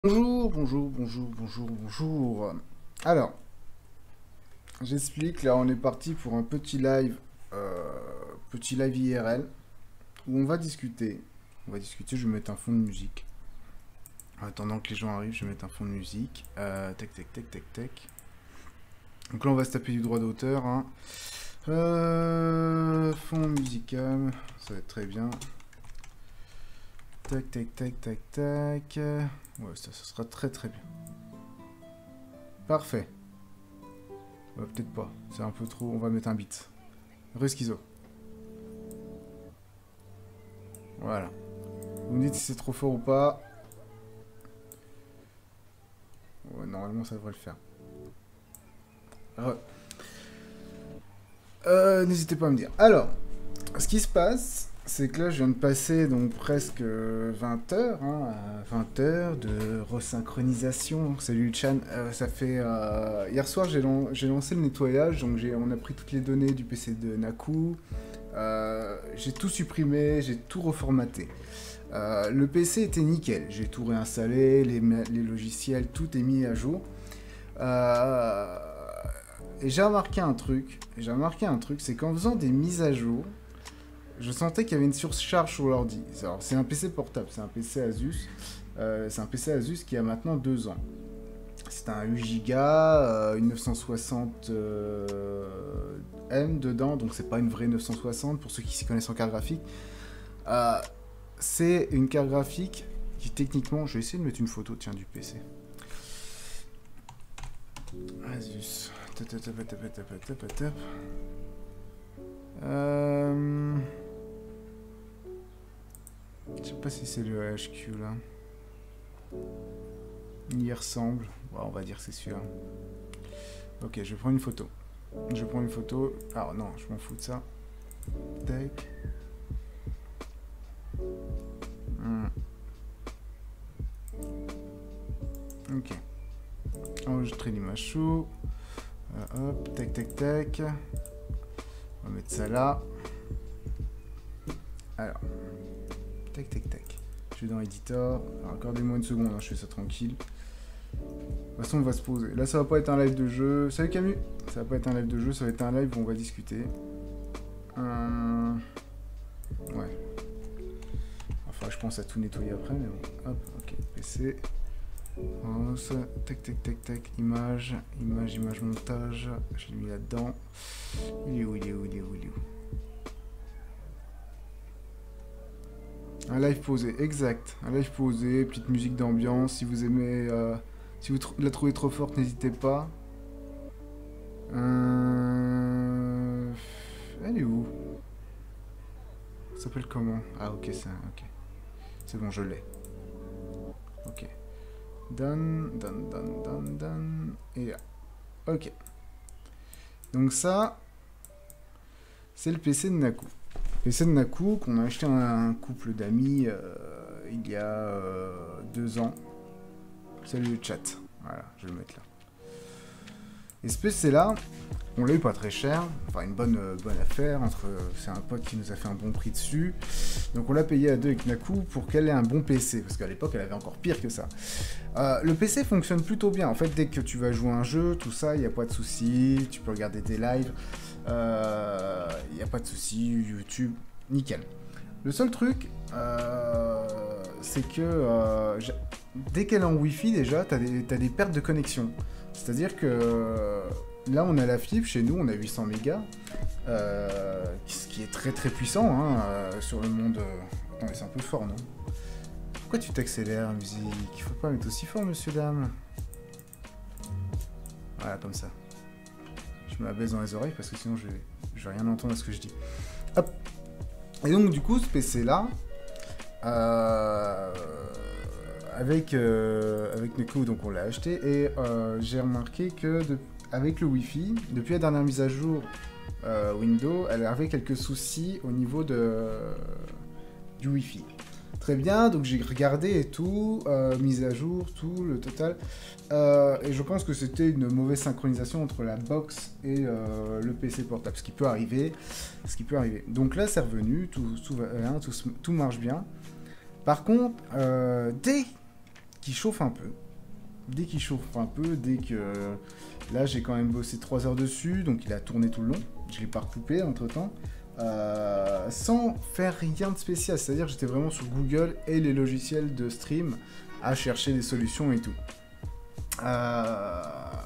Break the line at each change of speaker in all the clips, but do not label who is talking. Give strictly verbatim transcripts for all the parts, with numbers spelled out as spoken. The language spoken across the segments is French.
Bonjour, bonjour, bonjour, bonjour, bonjour. Alors, j'explique, là on est parti pour un petit live, euh, petit live I R L, où on va discuter. On va discuter, je vais mettre un fond de musique. En attendant que les gens arrivent, je vais mettre un fond de musique. Euh, tac, tac, tac, tac, tac. Donc là on va se taper du droit d'auteur. Hein. Euh, fond musical, ça va être très bien. Tac, tac, tac, tac, tac. Ouais, ça, ça sera très très bien. Parfait. Ouais, peut-être pas. C'est un peu trop. On va mettre un beat. Reschizo. Voilà. Vous me dites si c'est trop fort ou pas. Ouais, normalement ça devrait le faire. Re. Euh, N'hésitez pas à me dire. Alors, ce qui se passe, c'est que là je viens de passer donc presque vingt heures, hein, vingt heures de resynchronisation. Salut Chan, euh, ça fait... Euh, hier soir j'ai lan lancé le nettoyage, donc on a pris toutes les données du P C de Naku, euh, j'ai tout supprimé, j'ai tout reformaté. Euh, le P C était nickel, j'ai tout réinstallé, les, les logiciels, tout est mis à jour. Euh, et j'ai remarqué un truc, j'ai remarqué un truc, c'est qu'en faisant des mises à jour, je sentais qu'il y avait une surcharge sur l'ordi. C'est un P C portable, c'est un P C Asus. Euh, c'est un P C Asus qui a maintenant deux ans. C'est un huit giga, euh, une neuf cent soixante euh, M dedans, donc c'est pas une vraie neuf cent soixante pour ceux qui s'y connaissent en carte graphique. Euh, c'est une carte graphique qui techniquement... Je vais essayer de mettre une photo, tiens, du P C. Asus. Euh... Je sais pas si c'est le H Q là. Il y ressemble. Bon, on va dire que c'est celui-là. Ok, je vais prendre une photo. Je prends une photo. Alors non, je m'en fous de ça. Tac. Hmm. Ok. Enregistrer l'image sous. Euh, hop, tac, tac, tac. On va mettre ça là. Alors. Tac, tac, tac. Je suis dans Editor. Accordez-moi une seconde, hein, je fais ça tranquille. De toute façon, on va se poser. Là, ça va pas être un live de jeu. Salut Camus. Ça va pas être un live de jeu, ça va être un live où on va discuter. Euh... Ouais. Enfin, je pense à tout nettoyer après, mais bon. Hop, ok. P C. Ça. Tac, tac, tac, tac. Image. Image, image, montage. Je l'ai mis là-dedans. Il est où, il est où, il est où, il est où? Un live posé, exact. Un live posé, petite musique d'ambiance. Si vous aimez... Euh, si vous la trouvez trop forte, n'hésitez pas. Euh... Elle est où? Ça s'appelle comment? Ah ok, c'est ok. C'est bon, je l'ai. Ok. Done, done, done, done, done. Et là. Ok. Donc ça, c'est le P C de Naku. P C de Naku qu'on a acheté à un couple d'amis euh, il y a euh, deux ans. Salut le chat. Voilà, je vais le mettre là. Et ce P C là, on l'a eu pas très cher, enfin une bonne, euh, bonne affaire, entre c'est un pote qui nous a fait un bon prix dessus. Donc on l'a payé à deux avec Naku pour qu'elle ait un bon P C, parce qu'à l'époque elle avait encore pire que ça. Euh, le P C fonctionne plutôt bien, en fait dès que tu vas jouer un jeu, tout ça, il n'y a pas de souci, tu peux regarder des lives, il euh, n'y a pas de souci, YouTube, nickel. Le seul truc, euh, c'est que euh, dès qu'elle est en Wi-Fi déjà, tu as des, t'as des pertes de connexion. C'est-à-dire que euh, là on a la fibre, chez nous on a huit cents mégas, euh, ce qui est très très puissant hein, euh, sur le monde... Euh... Attendez, c'est un peu fort non? Pourquoi tu t'accélères, musique? Il faut pas mettre aussi fort, monsieur, dame. Voilà, comme ça. Je me la baisse dans les oreilles parce que sinon je vais, je vais rien entendre à ce que je dis. Hop. Et donc, du coup, ce P C-là, euh, avec, euh, avec Naku, donc on l'a acheté, et euh, j'ai remarqué que de, avec le Wi-Fi, depuis la dernière mise à jour euh, Windows, elle avait quelques soucis au niveau de, du Wi-Fi. Très bien, donc j'ai regardé et tout, euh, mise à jour, tout, le total. Euh, et je pense que c'était une mauvaise synchronisation entre la box et euh, le P C portable, ce qui peut arriver. Ce qui peut arriver. Donc là, c'est revenu, tout, tout, va, hein, tout, tout marche bien. Par contre, euh, dès qu'il chauffe un peu, dès qu'il chauffe un peu, dès que... Là, j'ai quand même bossé trois heures dessus, donc il a tourné tout le long. Je l'ai pas recoupé entre-temps. Euh, sans faire rien de spécial. C'est-à-dire que j'étais vraiment sur Google et les logiciels de stream à chercher des solutions et tout. Euh...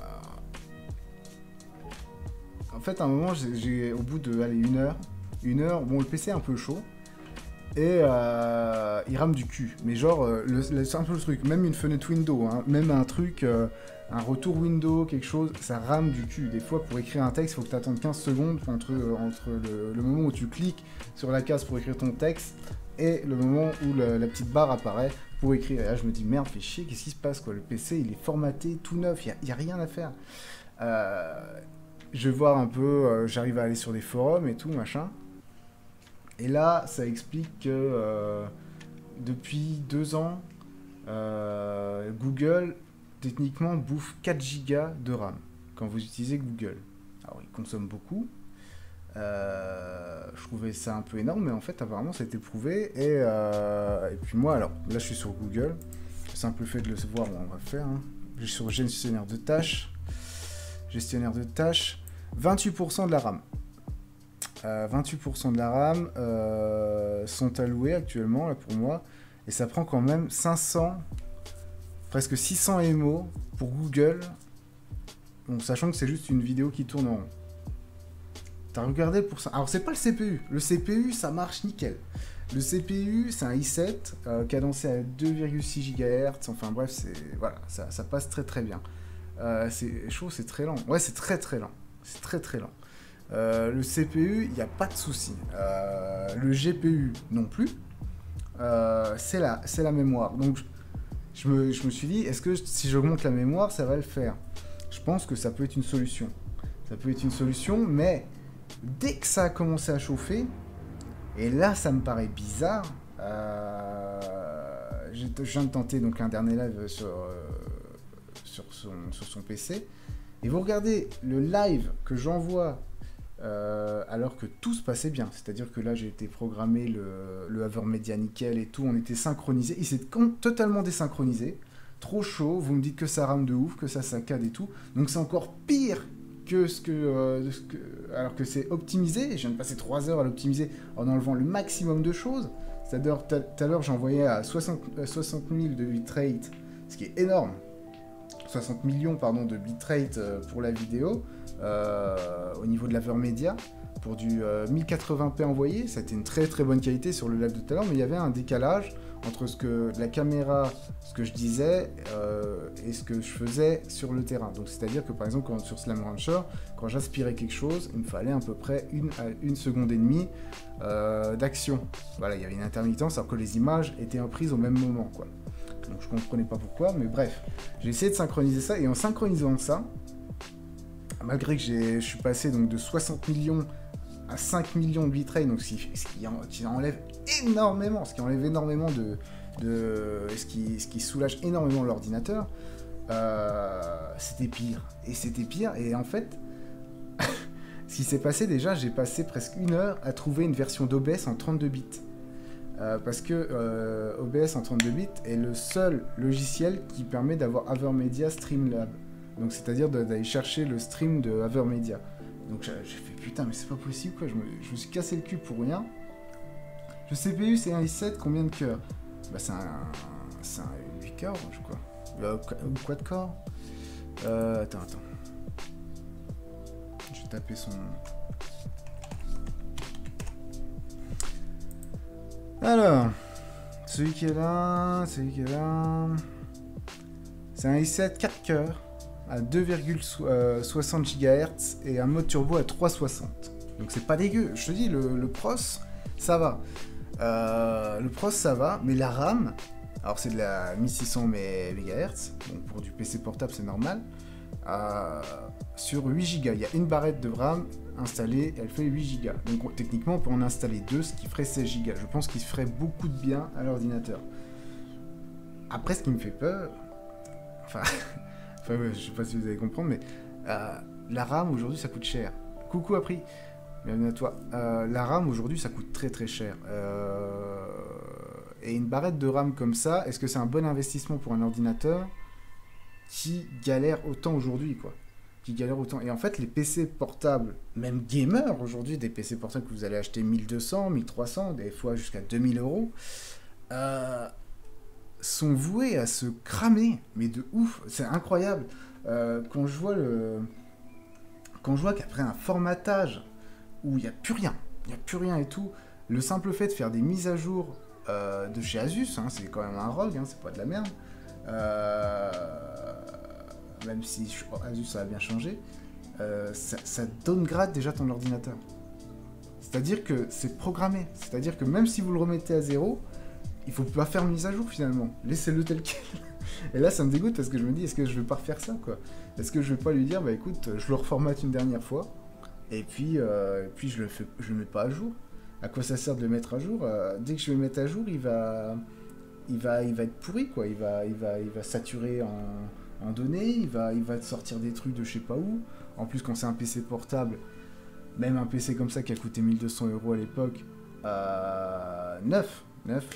En fait, à un moment, j'ai, au bout de allez, une heure, une heure, bon, le P C est un peu chaud. Et euh, il rame du cul. Mais genre, le, le, c'est un peu le truc. Même une fenêtre Windows, hein, même un truc, euh, un retour Windows, quelque chose, ça rame du cul. Des fois, pour écrire un texte, il faut que tu attendes quinze secondes entre, entre le, le moment où tu cliques sur la case pour écrire ton texte et le moment où le, la petite barre apparaît pour écrire. Et là, je me dis, merde, fais chier, qu'est-ce qui se passe, quoi? Le P C, il est formaté, tout neuf, il n'y a, a rien à faire. Euh, je vais voir un peu, euh, j'arrive à aller sur des forums et tout, machin. Et là, ça explique que euh, depuis deux ans, euh, Google, techniquement, bouffe quatre gigas de RAM quand vous utilisez Google. Alors, il consomme beaucoup. Euh, je trouvais ça un peu énorme, mais en fait, apparemment, ça a été prouvé. Et, euh, et puis moi, alors, là, je suis sur Google. Le simple fait de le voir, on va faire. Hein. Je suis sur gestionnaire de tâches. Gestionnaire de tâches. vingt-huit pour cent de la RAM. Euh, vingt-huit pour cent de la RAM euh, sont alloués actuellement là, pour moi, et ça prend quand même cinq cents, presque six cents M O pour Google, bon, sachant que c'est juste une vidéo qui tourne en rond. T'as regardé pour ça? Alors c'est pas le C P U, le C P U ça marche nickel. Le C P U c'est un i sept euh, cadencé à deux virgule six gigahertz, enfin bref, c'est voilà, ça, ça passe très très bien. Euh, c'est chaud, c'est très lent. Ouais, c'est très très lent, c'est très très lent. Euh, le C P U, il n'y a pas de souci. Euh, le G P U non plus. Euh, c'est la, c'est la mémoire. Donc, je me, je me suis dit, est-ce que si j'augmente la mémoire, ça va le faire? Je pense que ça peut être une solution. Ça peut être une solution, mais dès que ça a commencé à chauffer, et là, ça me paraît bizarre. Euh, je viens de tenter donc un dernier live sur, euh, sur, son, sur son P C. Et vous regardez le live que j'envoie Euh, alors que tout se passait bien, c'est-à-dire que là j'ai été programmé le, le Avermedia nickel et tout, on était synchronisé, il s'est totalement désynchronisé, trop chaud, vous me dites que ça rame de ouf, que ça saccade et tout, donc c'est encore pire que ce que, euh, ce que alors que c'est optimisé, je viens de passer trois heures à l'optimiser en enlevant le maximum de choses, c'est-à-dire tout à l'heure j'envoyais à soixante mille de bitrate, ce qui est énorme, soixante millions pardon, de bitrate pour la vidéo, euh, au niveau de l'Avermedia, pour du euh, mille quatre-vingts p envoyé, ça a été une très très bonne qualité sur le live de tout à l'heure, mais il y avait un décalage entre ce que la caméra, ce que je disais, euh, et ce que je faisais sur le terrain. Donc c'est-à-dire que par exemple quand, sur Slam Rancher, quand j'aspirais quelque chose, il me fallait à peu près une, une seconde et demie euh, d'action. Voilà, il y avait une intermittence alors que les images étaient prises au même moment, quoi. Donc je comprenais pas pourquoi, mais bref. J'ai essayé de synchroniser ça, et en synchronisant ça, malgré que je suis passé donc de soixante millions à cinq millions de bitrate, donc ce qui, ce qui, en, qui enlève énormément, ce qui enlève énormément de... de ce, qui, ce qui soulage énormément l'ordinateur, euh, c'était pire. Et c'était pire, et en fait, ce qui s'est passé déjà, j'ai passé presque une heure à trouver une version d'O B S en trente-deux bits. Euh, parce que euh, O B S en trente-deux bits est le seul logiciel qui permet d'avoir Avermedia Streamlab. Donc c'est-à-dire d'aller chercher le stream de Avermedia. Donc j'ai fait putain mais c'est pas possible quoi, je me, je me suis cassé le cul pour rien. Le C P U c'est un i sept, combien de cœurs? Bah c'est un, c'est un huit cœurs je crois. Euh, ou quad core. Euh, attends, attends. Je vais taper son... Alors, celui qui est là, celui qui est là... C'est un i sept quatre cœurs à deux virgule soixante gigahertz et un mode turbo à trois cent soixante. Donc c'est pas dégueu. Je te dis, le, le pros, ça va. Euh, le pros, ça va, mais la RAM, alors c'est de la mille six cents mégahertz, donc pour du P C portable, c'est normal. Euh, sur huit gigas, il y a une barrette de RAM installée, elle fait huit gigas. Donc techniquement, on peut en installer deux, ce qui ferait seize gigas. Je pense qu'il se ferait beaucoup de bien à l'ordinateur. Après, ce qui me fait peur, enfin, enfin ouais, je sais pas si vous allez comprendre, mais euh, la RAM aujourd'hui, ça coûte cher. Coucou Appris, bienvenue à toi. Euh, la RAM aujourd'hui, ça coûte très très cher. Euh, Et une barrette de RAM comme ça, est-ce que c'est un bon investissement pour un ordinateur qui galère autant aujourd'hui, quoi? Qui galère autant. Et en fait, les P C portables, même gamers aujourd'hui, des P C portables que vous allez acheter mille deux cents, mille trois cents, des fois jusqu'à deux mille euros, euh, sont voués à se cramer, mais de ouf. C'est incroyable. Euh, quand je vois le... Quand je vois qu'après un formatage où il n'y a plus rien, il n'y a plus rien et tout, le simple fait de faire des mises à jour euh, de chez Asus, hein, c'est quand même un R O G, hein, c'est pas de la merde, euh, même si oh, Asus ça a bien changé, euh, ça, ça downgrade déjà ton ordinateur. C'est-à-dire que c'est programmé, c'est-à-dire que même si vous le remettez à zéro, il faut pas faire mise à jour finalement, laissez-le tel quel. Et là ça me dégoûte parce que je me dis, est-ce que je vais pas refaire ça, quoi? Est-ce que je vais pas lui dire, bah écoute, je le reformate une dernière fois, et puis, euh, et puis je le fais, je le mets pas à jour. À quoi ça sert de le mettre à jour? euh, Dès que je vais le mettre à jour, il va, il va, il va être pourri, quoi. Il va, il va, il va saturer en, en données, il va, il va te sortir des trucs de je sais pas où. En plus, quand c'est un P C portable, même un P C comme ça qui a coûté mille deux cents euros à l'époque, euh, neuf, neuf.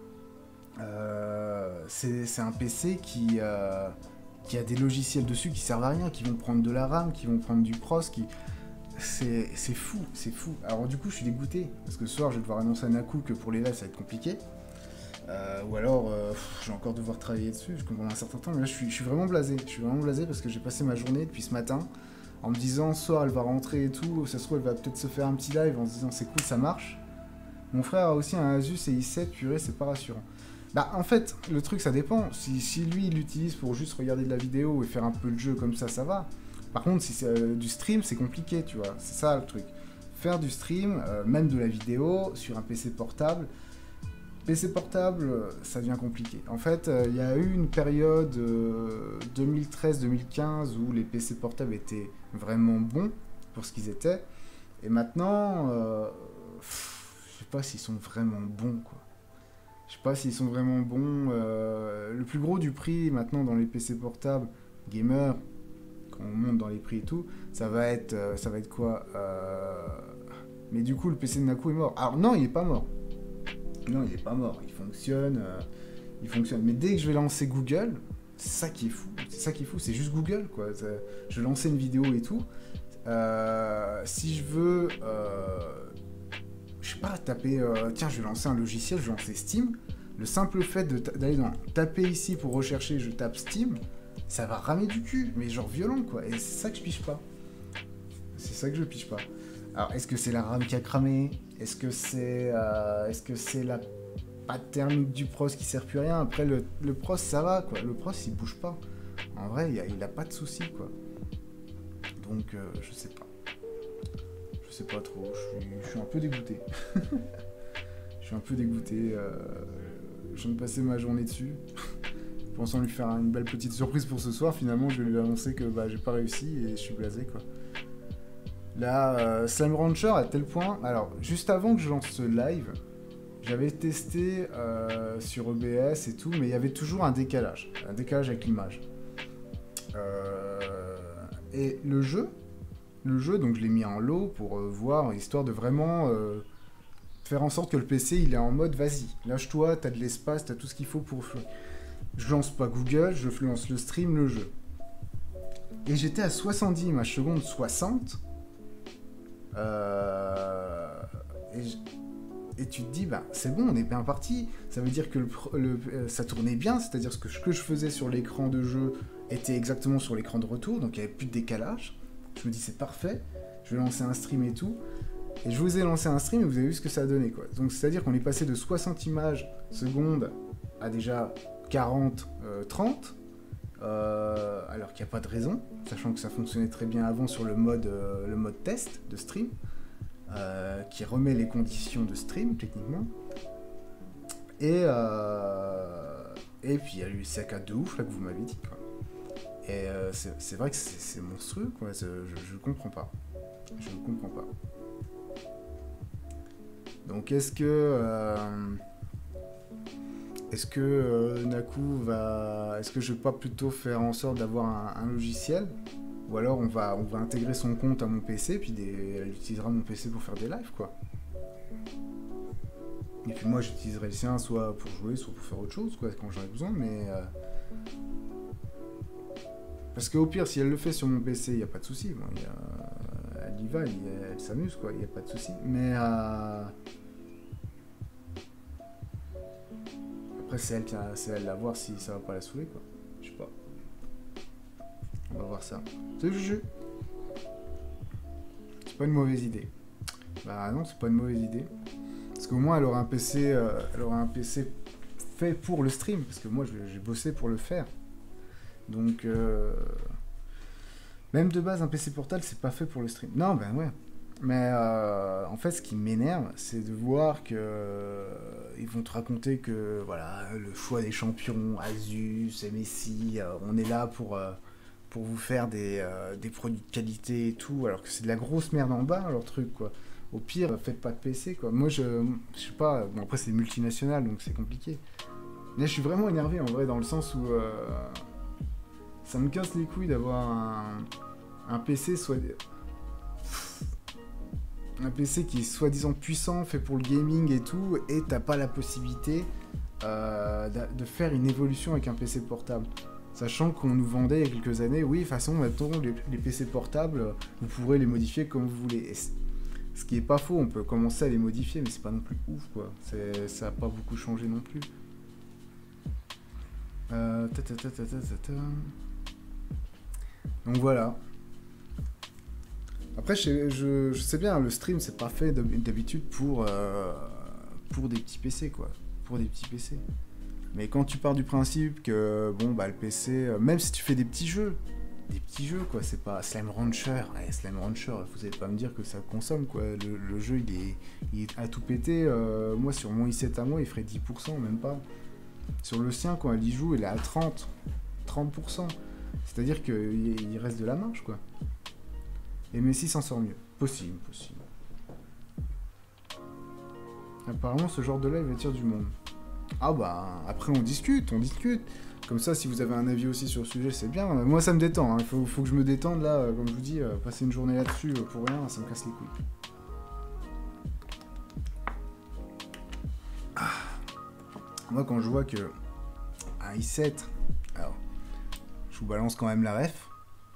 Euh, c'est un P C qui, euh, qui a des logiciels dessus qui servent à rien, qui vont prendre de la RAM, qui vont prendre du pros, qui... C'est fou, c'est fou. Alors du coup, je suis dégoûté, parce que ce soir, je vais devoir annoncer à Naku que pour les lives, ça va être compliqué. Euh, ou alors, euh, pff, je vais encore devoir travailler dessus, je comprends un certain temps, mais là, je suis, je suis vraiment blasé. Je suis vraiment blasé parce que j'ai passé ma journée depuis ce matin, en me disant, ce soir, elle va rentrer et tout, ça se trouve, elle va peut-être se faire un petit live en se disant, c'est cool, ça marche. Mon frère a aussi un Asus et i sept, purée, c'est pas rassurant. Bah, en fait, le truc, ça dépend. Si, si lui, il l'utilise pour juste regarder de la vidéo et faire un peu de jeu comme ça, ça va. Par contre, si c'est euh, du stream, c'est compliqué, tu vois. C'est ça, le truc. Faire du stream, euh, même de la vidéo, sur un P C portable... P C portable, ça devient compliqué. En fait, il euh, y a eu une période euh, deux mille treize deux mille quinze où les P C portables étaient vraiment bons pour ce qu'ils étaient. Et maintenant, euh, je sais pas s'ils sont vraiment bons, quoi. Je sais pas s'ils sont vraiment bons. Euh, le plus gros du prix maintenant dans les P C portables gamer, quand on monte dans les prix et tout, ça va être, euh, ça va être quoi euh... Mais du coup, le P C de Naku est mort. Alors non, il est pas mort. Non, il est pas mort. Il fonctionne. Euh, il fonctionne. Mais dès que je vais lancer Google, c'est ça qui est fou. C'est ça qui est fou. C'est juste Google, quoi. Je vais lancer une vidéo et tout. Euh, si je veux, euh, je sais pas, taper. Euh, tiens, je vais lancer un logiciel. Je vais lancer Steam. Le simple fait d'aller dans taper ici pour rechercher, je tape Steam, ça va ramer du cul, mais genre violent, quoi. Et c'est ça que je pige pas. C'est ça que je pige pas. Alors, est-ce que c'est la RAM qui a cramé? Est-ce que c'est euh, est-ce que c'est la pâte thermique du pros qui sert plus à rien? Après, le, le pros, ça va, quoi. Le pros, il bouge pas. En vrai, il a, il a pas de soucis, quoi. Donc, euh, je sais pas. Je sais pas trop. Je suis, je suis un peu dégoûté. Je suis un peu dégoûté. Euh, je viens de passer ma journée dessus. Pensant lui faire une belle petite surprise pour ce soir, finalement, je vais lui annoncer que bah, j'ai pas réussi et je suis blasé, quoi. Là, euh, Slime Rancher à tel point... Alors, juste avant que je lance ce live, j'avais testé euh, sur O B S et tout, mais il y avait toujours un décalage. Un décalage avec l'image. Euh, et le jeu, le jeu, donc je l'ai mis en low pour euh, voir, histoire de vraiment euh, faire en sorte que le P C, il est en mode, vas-y, lâche-toi, t'as de l'espace, t'as tout ce qu'il faut pour... Je lance pas Google, je lance le stream, le jeu. Et j'étais à soixante-dix images secondes, soixante... Euh, et, je, et tu te dis, bah, c'est bon, on est bien parti. Ça veut dire que le, le, euh, ça tournait bien, c'est-à-dire que ce que je faisais sur l'écran de jeu était exactement sur l'écran de retour, donc il n'y avait plus de décalage. Je me dis, c'est parfait, je vais lancer un stream et tout. Et je vous ai lancé un stream et vous avez vu ce que ça a donné, quoi. Donc c'est-à-dire qu'on est passé de soixante images secondes à déjà quarante, euh, trente. Euh, alors qu'il n'y a pas de raison, sachant que ça fonctionnait très bien avant sur le mode, euh, le mode test de stream, euh, qui remet les conditions de stream techniquement. Et, euh, et puis il y a eu le saccade de ouf là que vous m'avez dit, quoi. Et euh, c'est vrai que c'est monstrueux, quoi. Je, je comprends pas. Je ne comprends pas. Donc est-ce que... Euh, Est-ce que euh, Naku va... Est-ce que je vais pas plutôt faire en sorte d'avoir un, un logiciel? Ou alors on va, on va intégrer son compte à mon P C, puis des... elle utilisera mon P C pour faire des lives, quoi. Et puis moi j'utiliserai le sien soit pour jouer, soit pour faire autre chose, quoi, quand j'en ai besoin, mais... Euh... Parce qu'au pire, si elle le fait sur mon P C, il n'y a pas de souci. Bon, y a... Elle y va, elle, elle s'amuse, quoi, il n'y a pas de souci. Mais... Euh... Après, c'est elle, qui a... c'est elle à voir si ça va pas la saouler, quoi. Je sais pas. On va voir ça. Salut Juju. C'est pas une mauvaise idée. Bah non, c'est pas une mauvaise idée. Parce qu'au moins, elle aura un P C, euh, elle aura un P C fait pour le stream. Parce que moi, j'ai bossé pour le faire. Donc, euh... même de base, un P C portable, c'est pas fait pour le stream. Non, ben ouais. Mais euh, en fait, ce qui m'énerve, c'est de voir que euh, ils vont te raconter que voilà, le choix des champions, Asus, M S I, euh, on est là pour euh, pour vous faire des, euh, des produits de qualité et tout, alors que c'est de la grosse merde en bas, leur truc, quoi. Au pire, faites pas de P C, quoi. Moi, je, je sais pas. Bon, après, c'est multinational, donc c'est compliqué. Mais je suis vraiment énervé, en vrai, dans le sens où euh, ça me casse les couilles d'avoir un, un P C soit un P C qui est soi-disant puissant, fait pour le gaming et tout, et t'as pas la possibilité euh, de faire une évolution avec un P C portable. Sachant qu'on nous vendait il y a quelques années, oui, de toute façon, maintenant, les, les P C portables, vous pourrez les modifier comme vous voulez. Et ce qui est pas faux, on peut commencer à les modifier, mais c'est pas non plus ouf, quoi. Ça a pas beaucoup changé non plus. Euh, ta, ta, ta, ta, ta, ta, ta. Donc voilà. Après, je, je, je sais bien, le stream, c'est pas fait d'habitude pour, euh, pour des petits P C, quoi. Pour des petits P C. Mais quand tu pars du principe que, bon, bah, le P C, même si tu fais des petits jeux, des petits jeux, quoi, c'est pas Slime Rancher. Ouais, Slime Rancher, vous allez pas me dire que ça consomme, quoi. Le, le jeu, il est, il est à tout péter. Euh, moi, sur mon i sept à moi, il ferait dix pour cent, même pas. Sur le sien, quand elle y joue, il est à trente pour cent. C'est-à-dire qu'il il reste de la marge, quoi. Et Messi s'en sort mieux. Possible, possible. Apparemment, ce genre de live attire du monde. Ah bah, après on discute, on discute. Comme ça, si vous avez un avis aussi sur le sujet, c'est bien. Moi, ça me détend. Hein. Il faut, faut que je me détende, là. Comme je vous dis, euh, passer une journée là-dessus euh, pour rien, ça me casse les couilles. Ah. Moi, quand je vois que un i sept... Alors, je vous balance quand même la ref.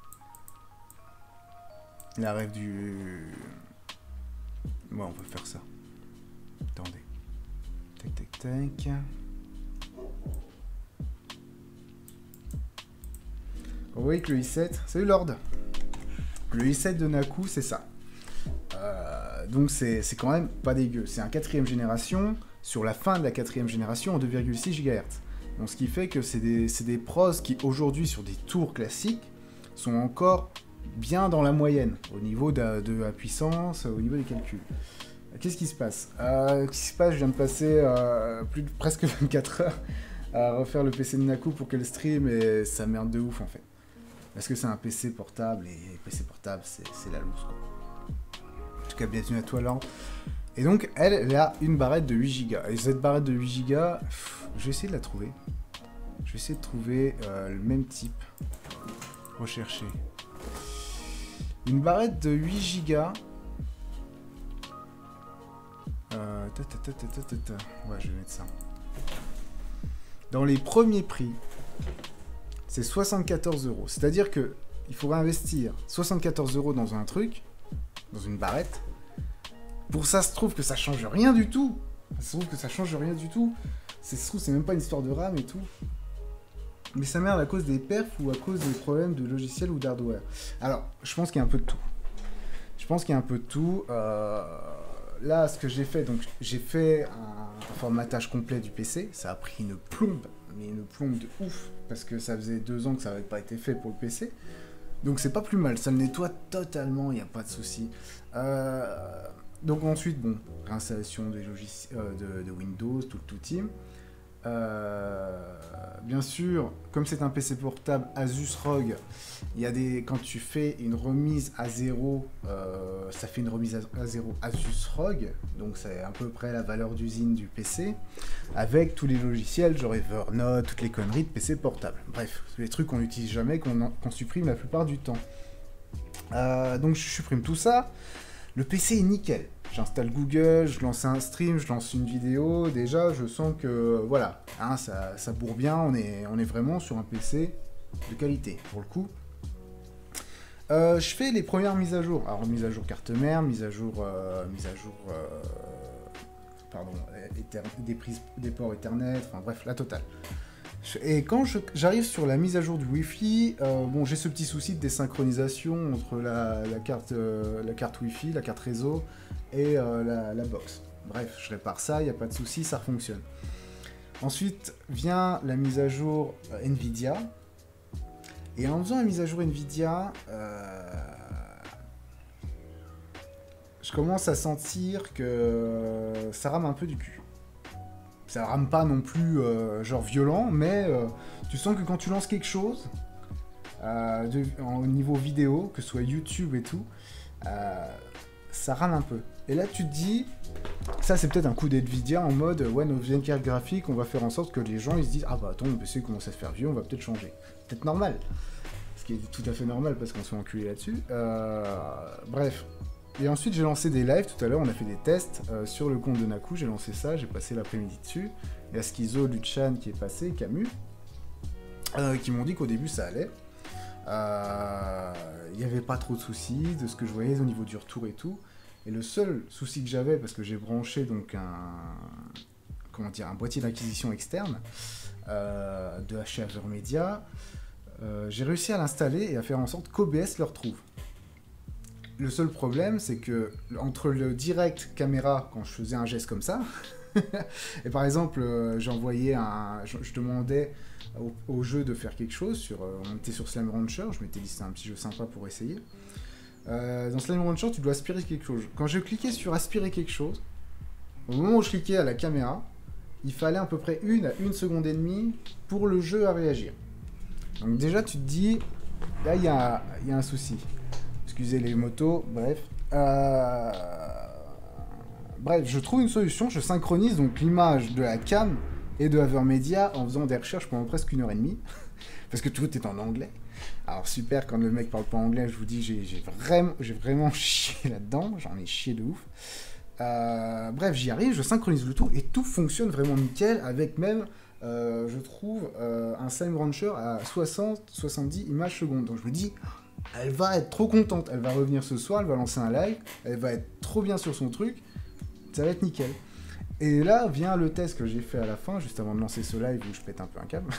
La ref du... Ouais, on peut faire ça. Attendez. Tac, tac, tac. Vous voyez que le i sept... Salut Lord. Le i sept de Naku, c'est ça. Euh, donc c'est quand même pas dégueu. C'est un quatrième génération, sur la fin de la quatrième génération en deux virgule six gigahertz. Donc ce qui fait que c'est des, des pros qui aujourd'hui sur des tours classiques sont encore bien dans la moyenne au niveau de, de la puissance, au niveau des calculs. Qu'est-ce qui se passe euh, Qu'est-ce qui se passe Je viens de passer euh, plus de presque vingt-quatre heures à refaire le P C de Naku pour qu'elle stream et ça merde de ouf en fait. Parce que c'est un P C portable et P C portable c'est la loose quoi. En tout cas bienvenue à toi Laurent. Et donc elle, elle a une barrette de huit giga. Et cette barrette de huit giga, pff, je vais essayer de la trouver. Je vais essayer de trouver euh, le même type. Rechercher. Une barrette de huit giga. Euh, ta, ta, ta, ta, ta, ta, ta. Ouais, je vais mettre ça. Dans les premiers prix, c'est soixante-quatorze euros. C'est-à-dire que il faudrait investir soixante-quatorze euros dans un truc, dans une barrette. Pour ça, se trouve que ça change rien du tout. Ça se trouve que ça change rien du tout. Ça se trouve, c'est même pas une histoire de RAM et tout. Mais ça merde à cause des perfs ou à cause des problèmes de logiciel ou d'hardware. Alors, je pense qu'il y a un peu de tout. Je pense qu'il y a un peu de tout. Euh... Là, ce que j'ai fait, donc j'ai fait un, un formatage complet du P C. Ça a pris une plombe, mais une plombe de ouf, parce que ça faisait deux ans que ça n'avait pas été fait pour le P C. Donc c'est pas plus mal, ça le nettoie totalement, il n'y a pas de souci. Euh, donc ensuite, bon, réinstallation des logiciels, euh, de, de Windows, tout le tout team. Euh, bien sûr, comme c'est un P C portable Asus R O G, il y a des, quand tu fais une remise à zéro, euh, ça fait une remise à, à zéro Asus R O G, donc c'est à peu près la valeur d'usine du P C, avec tous les logiciels, genre Evernote, toutes les conneries de P C portable. Bref, c'est les trucs qu'on n'utilise jamais, qu'on qu'on supprime la plupart du temps. Euh, donc je supprime tout ça. Le P C est nickel. j'installe Google, je lance un stream, je lance une vidéo, déjà je sens que voilà, hein, ça, ça bourre bien, on est, on est vraiment sur un P C de qualité pour le coup. Euh, je fais les premières mises à jour, alors mise à jour carte mère, mise à jour, euh, mise à jour, euh, pardon, éther, des prises, des ports Ethernet, enfin bref, la totale. Et quand j'arrive sur la mise à jour du Wi-Fi, euh, bon, j'ai ce petit souci de désynchronisation entre la, la, carte, euh, la carte Wi-Fi, la carte réseau et euh, la, la box. Bref, je répare ça, il n'y a pas de souci, ça fonctionne. Ensuite vient la mise à jour euh, Nvidia. Et en faisant la mise à jour Nvidia, euh, je commence à sentir que ça rame un peu du cul. Ça rame pas non plus euh, genre violent, mais euh, tu sens que quand tu lances quelque chose, euh, de, en, au niveau vidéo, que ce soit YouTube et tout, euh, ça rame un peu. Et là tu te dis, ça c'est peut-être un coup d'Nvidia en mode, ouais, nos vieilles cartes graphiques, on va faire en sorte que les gens ils se disent, ah bah attends, mon P C commence à se faire vieux, on va peut-être changer. Peut-être normal. Ce qui est tout à fait normal parce qu'on se fait enculer là-dessus. Euh, bref. Et ensuite j'ai lancé des lives, tout à l'heure on a fait des tests euh, sur le compte de Naku, j'ai lancé ça, j'ai passé l'après-midi dessus. Il y a Schizo, Luchan qui est passé, Camus, euh, qui m'ont dit qu'au début ça allait. Euh, il n'y avait pas trop de soucis de ce que je voyais au niveau du retour et tout. Et le seul souci que j'avais, parce que j'ai branché donc un, comment dire, un boîtier d'acquisition externe euh, de chez Avermedia, euh, j'ai réussi à l'installer et à faire en sorte qu'O B S le retrouve. Le seul problème, c'est que entre le direct caméra, quand je faisais un geste comme ça, et par exemple, euh, j'envoyais un, je, je demandais au, au jeu de faire quelque chose, sur, euh, on était sur Slime Rancher, je m'étais dit c'était un petit jeu sympa pour essayer. Euh, dans Slime Rancher, tu dois aspirer quelque chose. Quand je cliquais sur aspirer quelque chose, au moment où je cliquais à la caméra, il fallait à peu près une à une seconde et demie pour le jeu à réagir. Donc déjà, tu te dis, là, il y a, y a un souci. Excusez les motos, bref. Euh... Bref, je trouve une solution, je synchronise donc l'image de la cam et de Avermedia en faisant des recherches pendant presque une heure et demie, parce que tout est en anglais. Alors super, quand le mec parle pas anglais, je vous dis, j'ai vraiment, j'ai vraiment chié là-dedans, j'en ai chié de ouf. Euh... Bref, j'y arrive, je synchronise le tout, et tout fonctionne vraiment nickel, avec même, euh, je trouve, euh, un Slime Rancher à soixante à soixante-dix images secondes. Donc je me dis... elle va être trop contente, elle va revenir ce soir, elle va lancer un live, elle va être trop bien sur son truc, ça va être nickel. Et là vient le test que j'ai fait à la fin, juste avant de lancer ce live où je pète un peu un câble.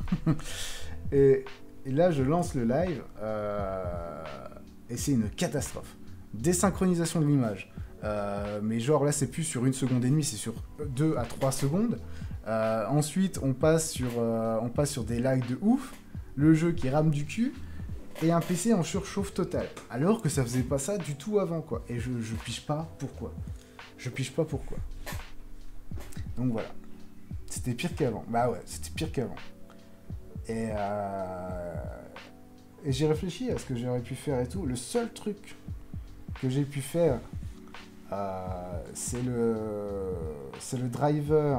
et, et là je lance le live, euh, et c'est une catastrophe. Désynchronisation de l'image. Euh, mais genre là c'est plus sur une seconde et demie, c'est sur deux à trois secondes. Euh, ensuite on passe, sur, euh, on passe sur des lags de ouf, le jeu qui rame du cul, et un P C en surchauffe totale, alors que ça faisait pas ça du tout avant, quoi. Et je, je pige pas pourquoi. Je pige pas pourquoi. Donc voilà. C'était pire qu'avant. Bah ouais, c'était pire qu'avant. Et, euh... et j'ai réfléchi à ce que j'aurais pu faire et tout. Le seul truc que j'ai pu faire, euh, c'est le... c'est le driver...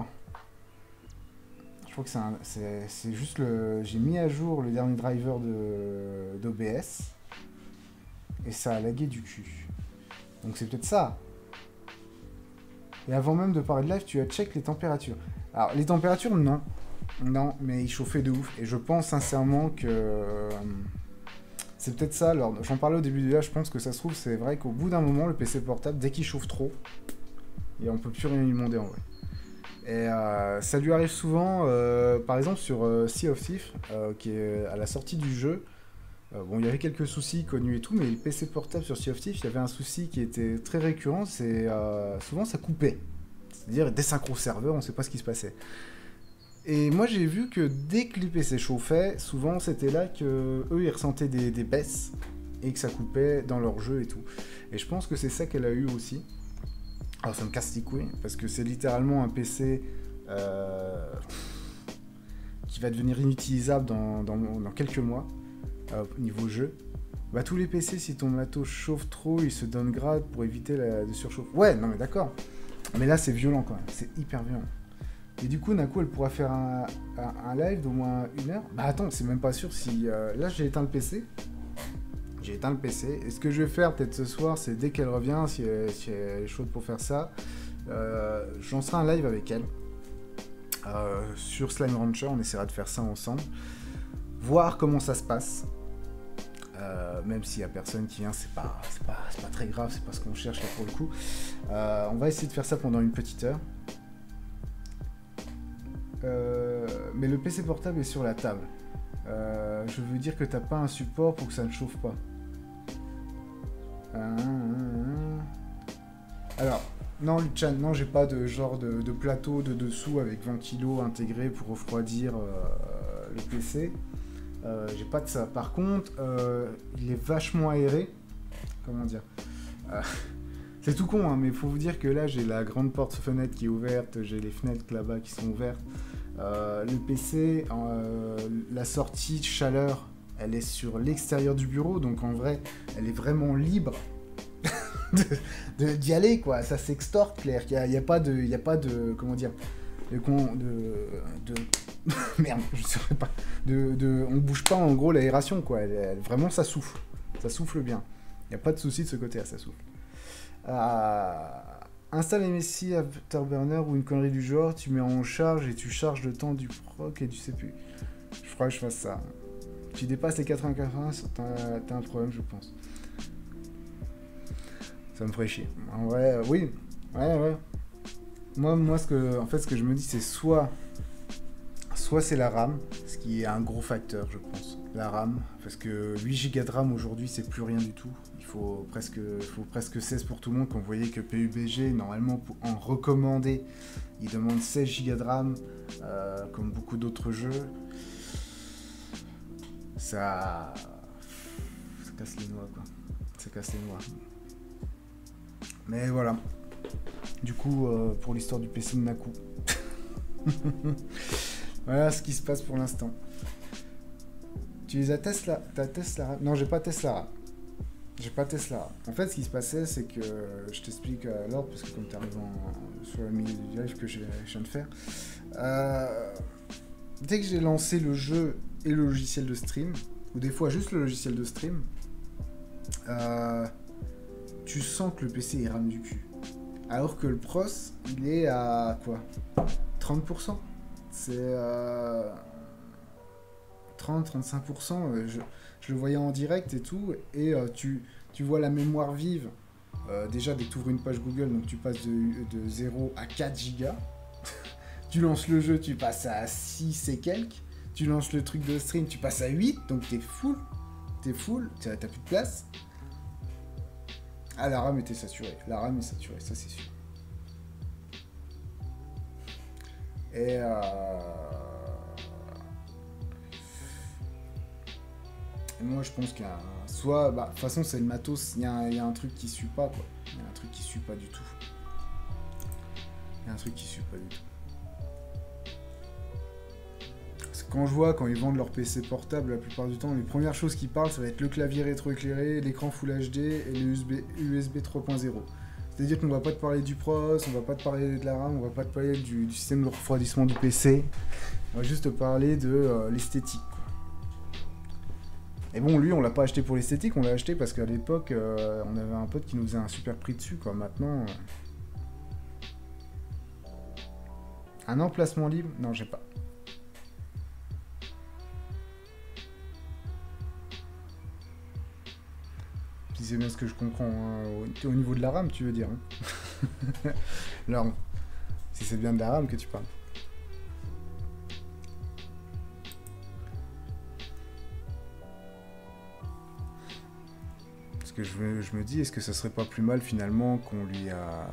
Je crois que c'est juste le... j'ai mis à jour le dernier driver d'O B S et ça a lagué du cul. Donc c'est peut-être ça. Et avant même de parler de live, tu as check les températures. Alors les températures, non. Non, mais il chauffait de ouf. Et je pense sincèrement que... c'est peut-être ça. Alors j'en parlais au début du live, je pense que ça se trouve, c'est vrai qu'au bout d'un moment, le P C portable, dès qu'il chauffe trop, et on peut plus rien lui demander en vrai. Et euh, ça lui arrive souvent, euh, par exemple sur euh, Sea of Thieves, euh, qui est à la sortie du jeu. Euh, bon, il y avait quelques soucis connus et tout, mais le P C portable sur Sea of Thieves, il y avait un souci qui était très récurrent, c'est euh, souvent ça coupait. C'est-à-dire des synchro serveurs, on ne sait pas ce qui se passait. Et moi j'ai vu que dès que les P C chauffaient, souvent c'était là que eux ils ressentaient des, des baisses et que ça coupait dans leur jeu et tout. Et je pense que c'est ça qu'elle a eu aussi. Alors ça me casse les couilles, parce que c'est littéralement un P C euh, qui va devenir inutilisable dans, dans, dans quelques mois, euh, au niveau jeu. Bah tous les P C, si ton matos chauffe trop, ils se downgrade pour éviter la, de surchauffer. Ouais, non mais d'accord, mais là c'est violent quand même, c'est hyper violent. Et du coup, Naku, elle pourra faire un, un, un live d'au moins une heure. Bah attends, c'est même pas sûr si... Euh, là j'ai éteint le P C, j'ai éteint le P C. Et ce que je vais faire peut-être ce soir, c'est dès qu'elle revient, si elle, si elle est chaude pour faire ça, euh, je lancerai un live avec elle. Euh, sur Slime Rancher, on essaiera de faire ça ensemble. Voir comment ça se passe. Euh, même s'il n'y a personne qui vient, c'est pas, c'est pas, c'est pas très grave, c'est pas ce qu'on cherche là pour le coup. Euh, on va essayer de faire ça pendant une petite heure. Euh, mais le P C portable est sur la table. Euh, je veux dire que t'as pas un support pour que ça ne chauffe pas. Alors, non, Luchan, non, j'ai pas de genre de, de plateau de dessous avec ventilo intégré pour refroidir euh, le P C. Euh, j'ai pas de ça. Par contre, euh, il est vachement aéré. Comment dire euh, C'est tout con, hein, mais il faut vous dire que là, j'ai la grande porte-fenêtre qui est ouverte, j'ai les fenêtres là-bas qui sont ouvertes. Euh, le P C, euh, la sortie de chaleur, elle est sur l'extérieur du bureau, donc en vrai, elle est vraiment libre de, d'y aller, quoi. Ça s'extorque, Claire. Il n'y a, y a pas de, il y a pas de, comment dire, de, de, de merde, je saurais pas. De, de, on bouge pas en gros l'aération, quoi. Elle, elle, vraiment, ça souffle, ça souffle bien. Il n'y a pas de souci de ce côté-là, ça souffle. Euh, installe M S I Afterburner ou une connerie du genre, tu mets en charge et tu charges le temps du proc et du C P U. Je crois que je fasse ça. Tu dépasses les quatre-vingts quatre-vingts, t'as un problème, je pense. Ça me ferait chier. En vrai, euh, oui. Ouais, ouais. Moi, moi ce que, en fait, ce que je me dis, c'est soit... Soit c'est la RAM, ce qui est un gros facteur, je pense. La RAM, parce que huit giga de RAM aujourd'hui, c'est plus rien du tout. Il faut presque, faut presque seize pour tout le monde. Quand vous voyez que P U B G, normalement, pour en recommander, il demande seize giga de RAM, euh, comme beaucoup d'autres jeux. Ça... Ça casse les noix, quoi. Ça casse les noix. Mais voilà. Du coup, euh, pour l'histoire du P C de Naku. Voilà ce qui se passe pour l'instant. Tu les as Tesla, t'as Tesla. Non, j'ai pas Tesla. J'ai pas Tesla. En fait, ce qui se passait, c'est que je t'explique à l'ordre parce que comme tu arrives en... sur le milieu du live que je viens de faire, euh... dès que j'ai lancé le jeu et le logiciel de stream, ou des fois juste le logiciel de stream, euh... tu sens que le P C il rame du cul. Alors que le pros, il est à quoi, trente pour cent. C'est euh, trente à trente-cinq pour cent. Je, je le voyais en direct et tout. Et euh, tu, tu vois la mémoire vive. Euh, déjà, dès que tu ouvres une page Google, donc tu passes de, de zéro à quatre gigas. Tu lances le jeu, tu passes à six et quelques. Tu lances le truc de stream, tu passes à huit. Donc t'es full. T'es full. T'as plus de place. Ah, la RAM était saturée. La RAM est saturée, ça c'est sûr. Et euh... Et moi je pense qu'il y a un... soit, bah, de toute façon c'est le matos, il y, a, il y a un truc qui suit pas, quoi. Il y a un truc qui suit pas du tout. Il y a un truc qui suit pas du tout. Parce que quand je vois, quand ils vendent leur P C portable, la plupart du temps, les premières choses qui parlent, ça va être le clavier rétroéclairé, l'écran Full H D et le U S B, U S B trois point zéro. C'est-à-dire qu'on va pas te parler du pros, on va pas te parler de la RAM, on va pas te parler du, du système de refroidissement du P C. On va juste te parler de euh, l'esthétique. Et bon, lui, on l'a pas acheté pour l'esthétique, on l'a acheté parce qu'à l'époque, euh, on avait un pote qui nous faisait un super prix dessus, quoi. Maintenant... Euh... Un emplacement libre? Non, j'ai pas. Si c'est bien ce que je comprends, hein. au, au niveau de la RAM, tu veux dire. Hein. Alors, si c'est bien de la RAM que tu parles. Parce que je me, je me dis, est-ce que ça serait pas plus mal finalement qu'on lui a...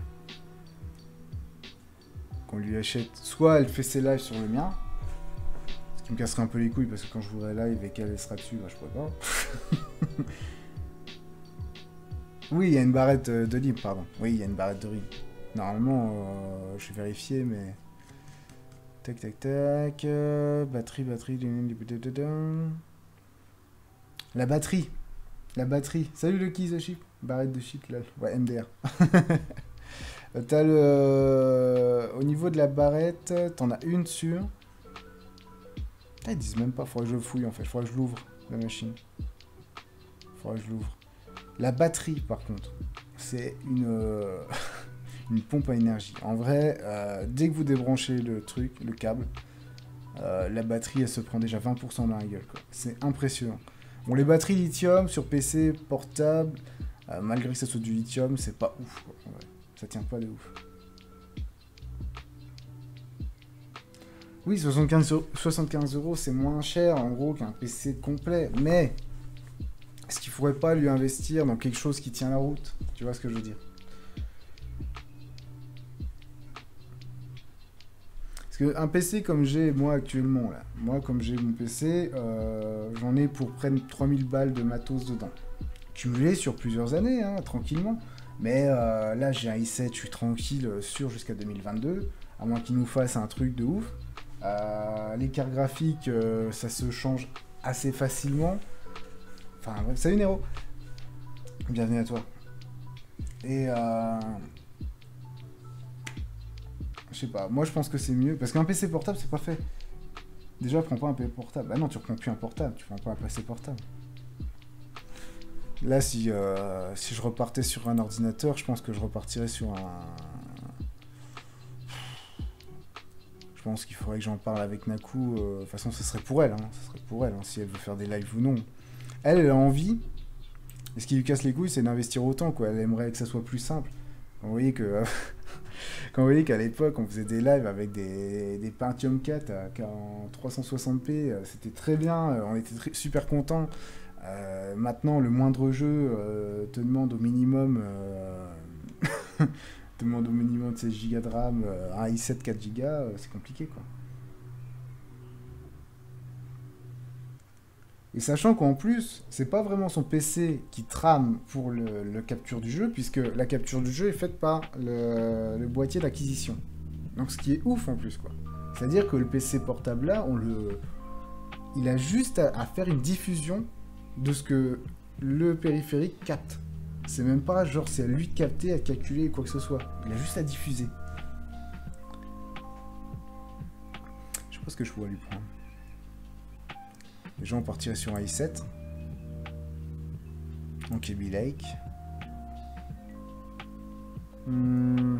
qu'on lui achète... Soit elle fait ses lives sur le mien, ce qui me casserait un peu les couilles parce que quand je voudrais live et qu'elle sera dessus, bah je pourrais pas. Oui, il y a une barrette de libre, pardon. Oui, il y a une barrette de libre. Normalement, euh, je vais vérifier, mais... Tac, tac, tac... Euh, batterie, batterie... La batterie. La batterie. Salut le Key the Chip. Barrette de chip, là. Ouais, M D R. T'as le... Au niveau de la barrette, t'en as une sur... Ah, ils disent même pas, faudrait que je fouille, en fait. Faudrait que je l'ouvre, la machine. Faudrait que je l'ouvre. La batterie, par contre, c'est une, euh, une pompe à énergie. En vrai, euh, dès que vous débranchez le truc, le câble, euh, la batterie, elle se prend déjà vingt pour cent dans la gueule, quoi. C'est impressionnant. Bon, les batteries lithium sur P C, portable, euh, malgré que ça soit du lithium, c'est pas ouf, quoi. Ouais, ça tient pas de ouf. Oui, soixante-quinze euros, c'est moins cher, en gros, qu'un P C complet. Mais, est-ce qu'il faudrait pas lui investir dans quelque chose qui tient la route? Tu vois ce que je veux dire? Parce qu'un P C comme j'ai, moi, actuellement, là, moi, comme j'ai mon P C, euh, j'en ai pour près de trois mille balles de matos dedans. Cumulé sur plusieurs années, hein, tranquillement. Mais euh, là, j'ai un i sept, je suis tranquille, euh, sûr, jusqu'à deux mille vingt-deux, à moins qu'il nous fasse un truc de ouf. Euh, les cartes graphiques, euh, ça se change assez facilement. Enfin, bref, salut Nero. Bienvenue à toi. Et euh... je sais pas, moi je pense que c'est mieux. Parce qu'un P C portable, c'est pas fait. Déjà, prends pas un P C portable. Ah non, tu reprends plus un portable, tu prends pas un P C portable. Là, si, euh, si je repartais sur un ordinateur, je pense que je repartirais sur un... Je pense qu'il faudrait que j'en parle avec Naku. Euh, de toute façon, ce serait pour elle. Hein. Ce serait pour elle, hein, si elle veut faire des lives ou non. Elle, elle a envie. Et ce qui lui casse les couilles, c'est d'investir autant, quoi. Elle aimerait que ça soit plus simple. Quand vous voyez que... Quand vous voyez qu'à l'époque, on faisait des lives avec des, des Pentium quatre à, en trois cent soixante p, euh, c'était très bien. Euh, on était très, super contents. Euh, maintenant, le moindre jeu euh, te demande au minimum... Euh... te demande au minimum de seize gigas de RAM, euh, un i sept quatre gigas, euh, c'est compliqué, quoi. Et sachant qu'en plus, c'est pas vraiment son P C qui trame pour le, le capture du jeu, puisque la capture du jeu est faite par le, le boîtier d'acquisition. Donc ce qui est ouf en plus, quoi. C'est-à-dire que le P C portable là, on le, il a juste à, à faire une diffusion de ce que le périphérique capte. C'est même pas genre c'est à lui de capter, à calculer quoi que ce soit. Il a juste à diffuser. Je sais pas ce que je pourrais lui prendre. Déjà on partirait sur un i sept. En Kaby Lake. Hmm.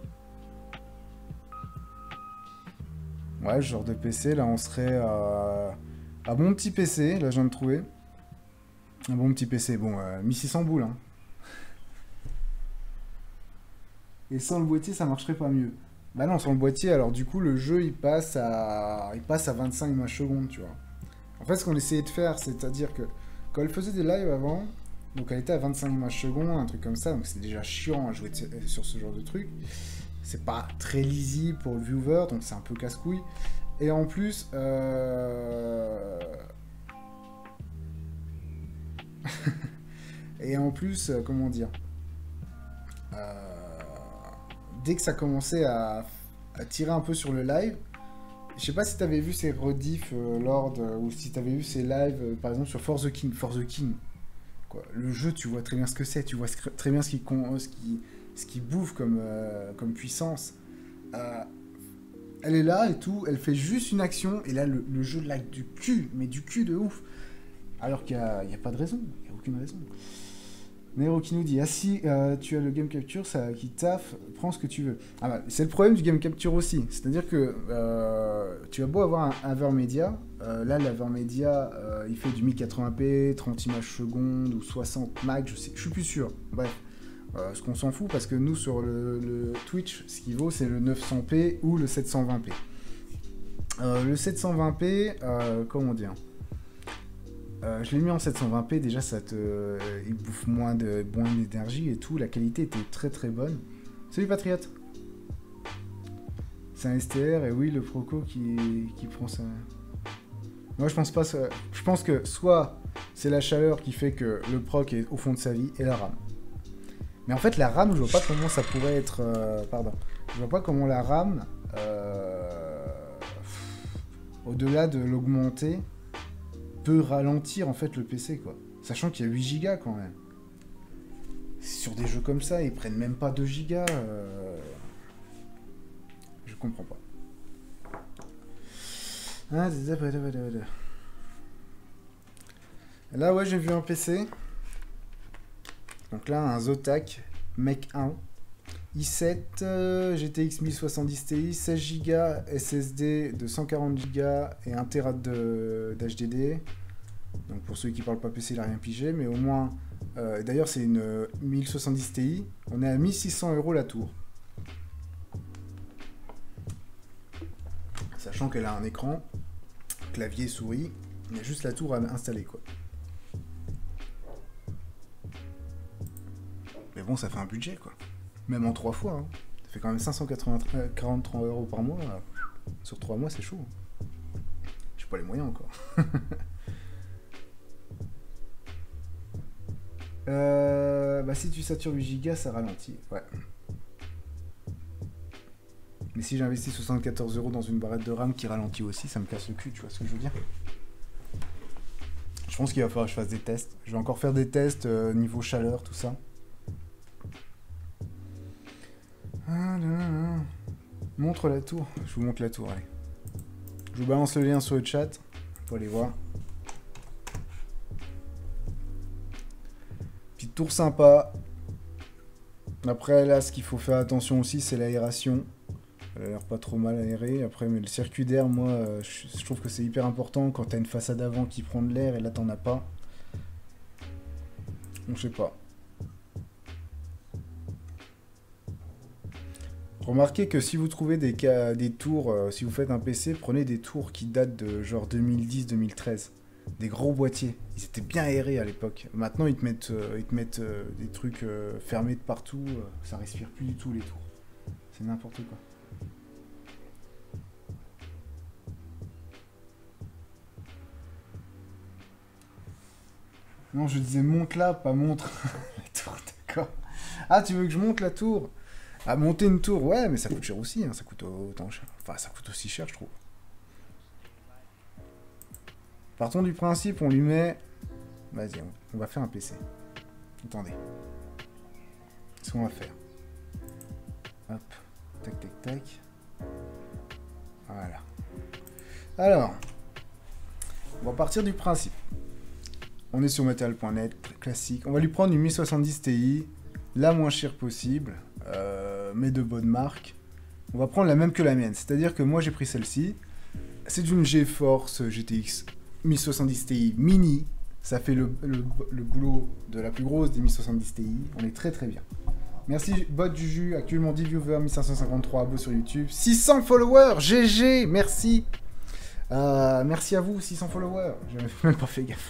Ouais, ce genre de P C, là on serait à... à bon petit P C, là je viens de trouver. Un bon petit P C, bon, euh, mille six cents boules, hein. Et sans le boîtier, ça marcherait pas mieux. Bah non, sans le boîtier, alors du coup, le jeu, il passe à, il passe à vingt-cinq images secondes, tu vois. En fait, ce qu'on essayait de faire, c'est-à-dire que quand elle faisait des lives avant, donc elle était à vingt-cinq images secondes, un truc comme ça, donc c'est déjà chiant à jouer sur ce genre de truc. C'est pas très lisible pour le viewer, donc c'est un peu casse-couille. Et en plus, euh... et en plus, euh, comment dire, euh... dès que ça commençait à, à tirer un peu sur le live, je sais pas si t'avais vu ces rediffs, euh, Lord, euh, ou si t'avais vu ces lives, euh, par exemple sur For the King. For the King, quoi. Le jeu, tu vois très bien ce que c'est, tu vois très bien ce qui, ce qui, ce qui bouffe comme, euh, comme puissance. Euh, elle est là et tout, elle fait juste une action, et là, le, le jeu lag du cul, mais du cul de ouf. Alors qu'il n'y a, a pas de raison, il n'y a aucune raison. Nero qui nous dit, ah si euh, tu as le game capture, ça qui taffe, prends ce que tu veux. Ah bah, c'est le problème du game capture aussi, c'est-à-dire que euh, tu as beau avoir un AverMedia, euh, là l'AverMedia euh, il fait du mille quatre-vingts p, trente images secondes ou soixante max, je sais, je suis plus sûr. Bref, euh, ce qu'on s'en fout parce que nous sur le, le Twitch, ce qui vaut c'est le neuf cents p ou le sept cent vingt p. Euh, le sept cent vingt p, euh, comment dire? Euh, je l'ai mis en sept cent vingt p, déjà ça te, euh, il bouffe moins de moins d'énergie et tout, la qualité était très très bonne. Salut Patriote. C'est un S T R et oui le Proco qui, qui prend ça. Moi je pense pas ça. Je pense que soit c'est la chaleur qui fait que le proc est au fond de sa vie et la RAM. Mais en fait la RAM je vois pas comment ça pourrait être. Euh, pardon. Je vois pas comment la RAM euh, au-delà de l'augmenter peut ralentir en fait le P C quoi. Sachant qu'il y a huit gigas quand même. Sur des jeux comme ça, ils prennent même pas deux gigas. Euh... Je comprends pas. Là ouais j'ai vu un P C. Donc là, un Zotac Mech un, i sept, euh, G T X mille soixante-dix Ti, seize giga S S D de cent quarante giga et un Tera d'H D D. Donc pour ceux qui parlent pas P C, il n'a rien pigé, mais au moins... Euh, D'ailleurs, c'est une euh, mille soixante-dix Ti. On est à mille six cents euros la tour. Sachant qu'elle a un écran, clavier, souris, il y a juste la tour à installer, quoi. Mais bon, ça fait un budget, quoi. Même en trois fois, hein. Ça fait quand même cinq cent quarante-trois euros par mois. Sur trois mois, c'est chaud. J'ai pas les moyens encore. euh, bah si tu satures huit giga, ça ralentit. Ouais. Mais si j'investis soixante-quatorze euros dans une barrette de RAM qui ralentit aussi, ça me casse le cul, tu vois ce que je veux dire? Je pense qu'il va falloir que je fasse des tests. Je vais encore faire des tests euh, niveau chaleur, tout ça. Ah là là. Montre la tour. Je vous montre la tour, allez. Je vous balance le lien sur le chat pour aller voir. Petite tour sympa. Après, là, ce qu'il faut faire attention aussi, c'est l'aération. Elle a l'air pas trop mal aérée. Après, mais le circuit d'air, moi, euh, je, je trouve que c'est hyper important quand t'as une façade avant qui prend de l'air et là, t'en as pas. Donc, je sais pas. Remarquez que si vous trouvez des, cas, des tours, euh, si vous faites un P C, prenez des tours qui datent de genre deux mille dix deux mille treize. Des gros boîtiers. Ils étaient bien aérés à l'époque. Maintenant, ils te mettent, euh, ils te mettent euh, des trucs euh, fermés de partout. Euh, ça respire plus du tout, les tours. C'est n'importe quoi. Non, je disais monte là, pas montre. La tour, d'accord. Ah, tu veux que je monte la tour? Ah, monter une tour, ouais, mais ça coûte cher aussi. Hein, ça coûte autant cher. Enfin, ça coûte aussi cher, je trouve. Partons du principe, on lui met... Vas-y, on, on va faire un P C. Attendez. Qu'est-ce qu'on va faire? Hop. Tac, tac, tac. Voilà. Alors, on va partir du principe. On est sur Metal point net, classique. On va lui prendre une mille soixante-dix Ti, la moins chère possible, euh, mais de bonne marque. On va prendre la même que la mienne, c'est-à-dire que moi j'ai pris celle-ci. C'est une GeForce G T X mille soixante-dix Ti mini. Ça fait le, le, le boulot de la plus grosse des mille soixante-dix Ti. On est très très bien. Merci bot du jus, actuellement dix viewers, mille cinq cent cinquante-trois abos sur YouTube. six cents followers, G G, merci. Euh, merci à vous, six cents followers. J'avais même pas fait gaffe.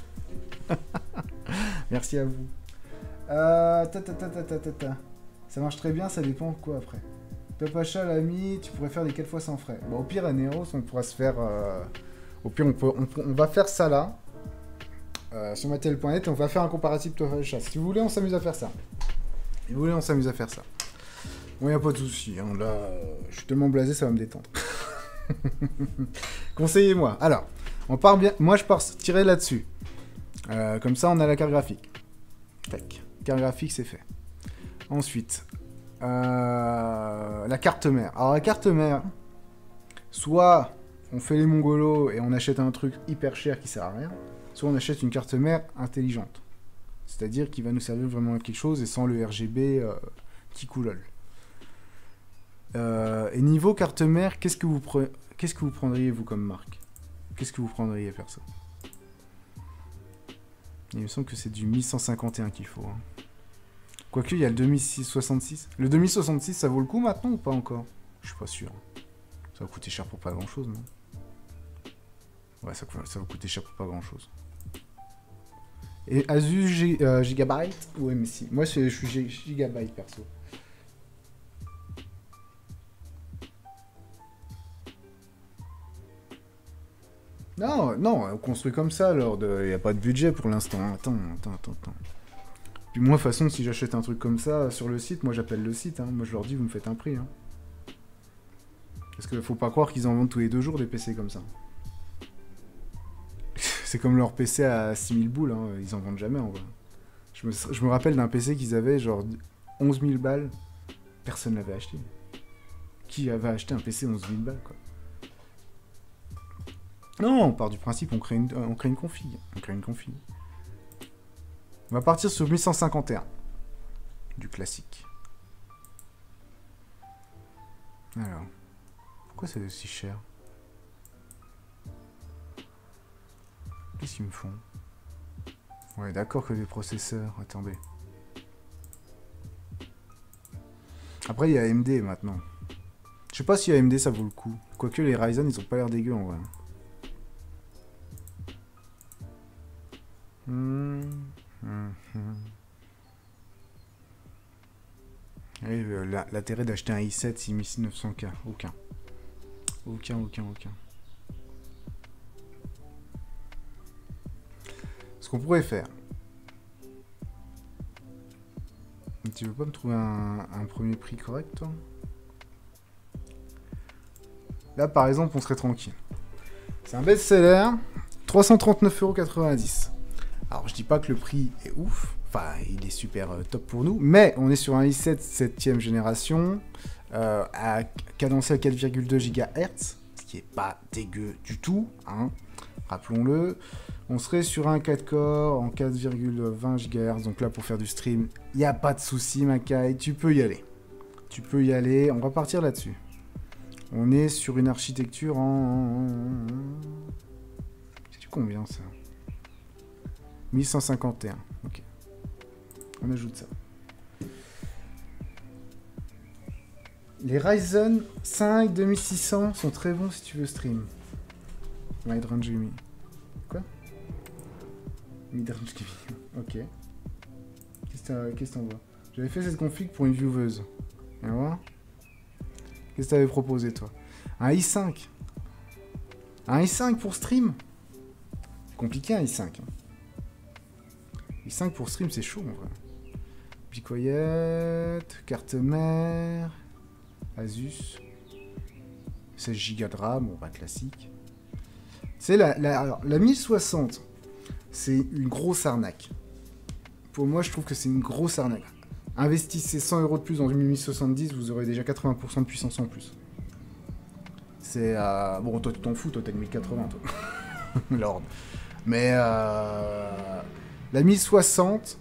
Merci à vous. Euh, ta, ta, ta, ta, ta, ta, ta. Ça marche très bien, ça dépend quoi après. Papacha, l'ami, tu pourrais faire des quatre fois sans frais. Bon, au pire, à Neos, on pourra se faire... Euh... Au pire, on, peut, on, on va faire ça là. Euh, sur Mattel point net, on va faire un comparatif Papacha. Si vous voulez, on s'amuse à faire ça. Si vous voulez, on s'amuse à faire ça. Bon, y a pas de souci. Hein. Là, euh, je suis tellement blasé, ça va me détendre. Conseillez-moi. Alors, on part bien... Moi, je pars tirer là-dessus. Euh, comme ça, on a la carte graphique. Tac. Carte graphique, c'est fait. Ensuite, euh, la carte mère. Alors, la carte mère, soit on fait les mongolos et on achète un truc hyper cher qui sert à rien, soit on achète une carte mère intelligente. C'est-à-dire qui va nous servir vraiment à quelque chose et sans le R G B euh, qui coulole. Euh, et niveau carte mère, qu'est-ce que vous pre... qu'est-ce que vous prendriez, vous, comme marque? Qu'est-ce que vous prendriez, perso? Il me semble que c'est du mille cent cinquante et un qu'il faut. Hein. Quoique, il y a le deux mille soixante-six. Le deux mille soixante-six, ça vaut le coup maintenant ou pas encore? Je suis pas sûr. Ça va coûter cher pour pas grand-chose, non? Ouais, ça, ça va coûter cher pour pas grand-chose. Et Asus G, euh, Gigabyte ou M S I? Moi, je suis Gigabyte, perso. Non, non, on construit comme ça, alors il n'y a pas de budget pour l'instant. Attends, attends, attends, attends. Puis moi, de toute façon, si j'achète un truc comme ça sur le site, moi j'appelle le site. Hein. Moi je leur dis, vous me faites un prix. Hein. Parce qu'il faut pas croire qu'ils en vendent tous les deux jours des P C comme ça. C'est comme leur P C à six mille boules, hein. Ils en vendent jamais en vrai. Je me, je me rappelle d'un P C qu'ils avaient genre onze mille balles. Personne l'avait acheté. Qui avait acheté un P C onze mille balles, quoi? Non, on part du principe, on crée une, on crée une config. On crée une config. On va partir sur mille cent cinquante et un. du classique. Alors, pourquoi c'est aussi cher? Qu'est-ce qu'ils me font? Ouais, d'accord que des processeurs, attendez. Après, il y a A M D maintenant. Je sais pas si A M D ça vaut le coup. Quoique les Ryzen, ils ont pas l'air dégueux en vrai. Mmh, mmh, mmh. L'intérêt d'acheter un i sept six mille neuf cents K, aucun. Aucun, aucun, aucun. Ce qu'on pourrait faire. Tu veux pas me trouver un, un premier prix correct, toi? Là, par exemple, on serait tranquille. C'est un best-seller, trois cent trente-neuf euros quatre-vingt-dix. Alors, je dis pas que le prix est ouf. Enfin, il est super euh, top pour nous. Mais on est sur un i sept septième génération, euh, à cadencé à quatre virgule deux gigahertz, ce qui est pas dégueu du tout, hein, rappelons-le. On serait sur un quatre corps en quatre virgule vingt gigahertz. Donc là, pour faire du stream, il n'y a pas de souci, Makai. Tu peux y aller. Tu peux y aller. On va partir là-dessus. On est sur une architecture en... C'est du combien, ça? mille cent cinquante et un. Ok. On ajoute ça. Les Ryzen cinq deux mille six cents sont très bons si tu veux stream. Midrange Gaming. Quoi? Midrange Gaming. Ok. Qu'est-ce que t'en vois? J'avais fait cette config pour une vieweuse. Viens voir. Qu'est-ce que t'avais proposé, toi? Un i cinq. Un i cinq pour stream? C'est compliqué, un i cinq. i cinq pour stream, c'est chaud, en vrai. Picoyette, carte mère, Asus, seize giga de RAM, bon, bah, classique. C'est la, la, alors, la mille soixante, c'est une grosse arnaque. Pour moi, je trouve que c'est une grosse arnaque. Investissez cent euros de plus dans une mille soixante-dix, vous aurez déjà quatre-vingts pour cent de puissance en plus. C'est... Euh... Bon, toi, tu t'en fous, toi, t'as une mille quatre-vingts, toi. Lord. Mais... Euh... La mille soixante...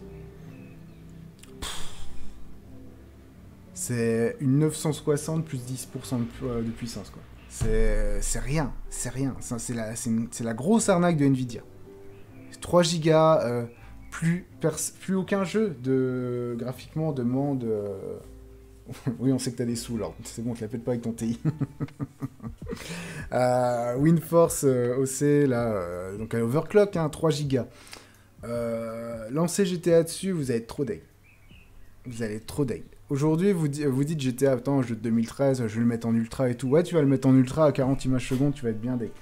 C'est une neuf cent soixante plus dix pour cent de, euh, de puissance, quoi. C'est rien, c'est rien. C'est la, la grosse arnaque de Nvidia. trois gigas... Euh... Plus, plus aucun jeu de graphiquement demande. Euh... oui, on sait que t'as des sous, alors c'est bon, je la pète pas avec ton T I. euh, WinForce euh, O C, là, euh, donc à overclock, hein, trois gigas. Euh, lancer G T A dessus, vous allez être trop deg. Vous allez être trop deg. Aujourd'hui, vous, vous dites G T A, attends, jeu de deux mille treize, je vais le mettre en ultra et tout. Ouais, tu vas le mettre en ultra à quarante images secondes, tu vas être bien deg.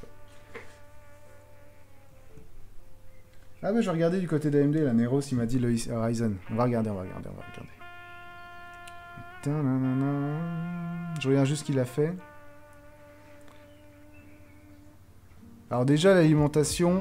Ah bah je regardais du côté d'A M D, la Neros, il m'a dit le Ryzen. On va regarder, on va regarder, on va regarder. Ta-na-na-na. Je regarde juste ce qu'il a fait. Alors déjà, l'alimentation...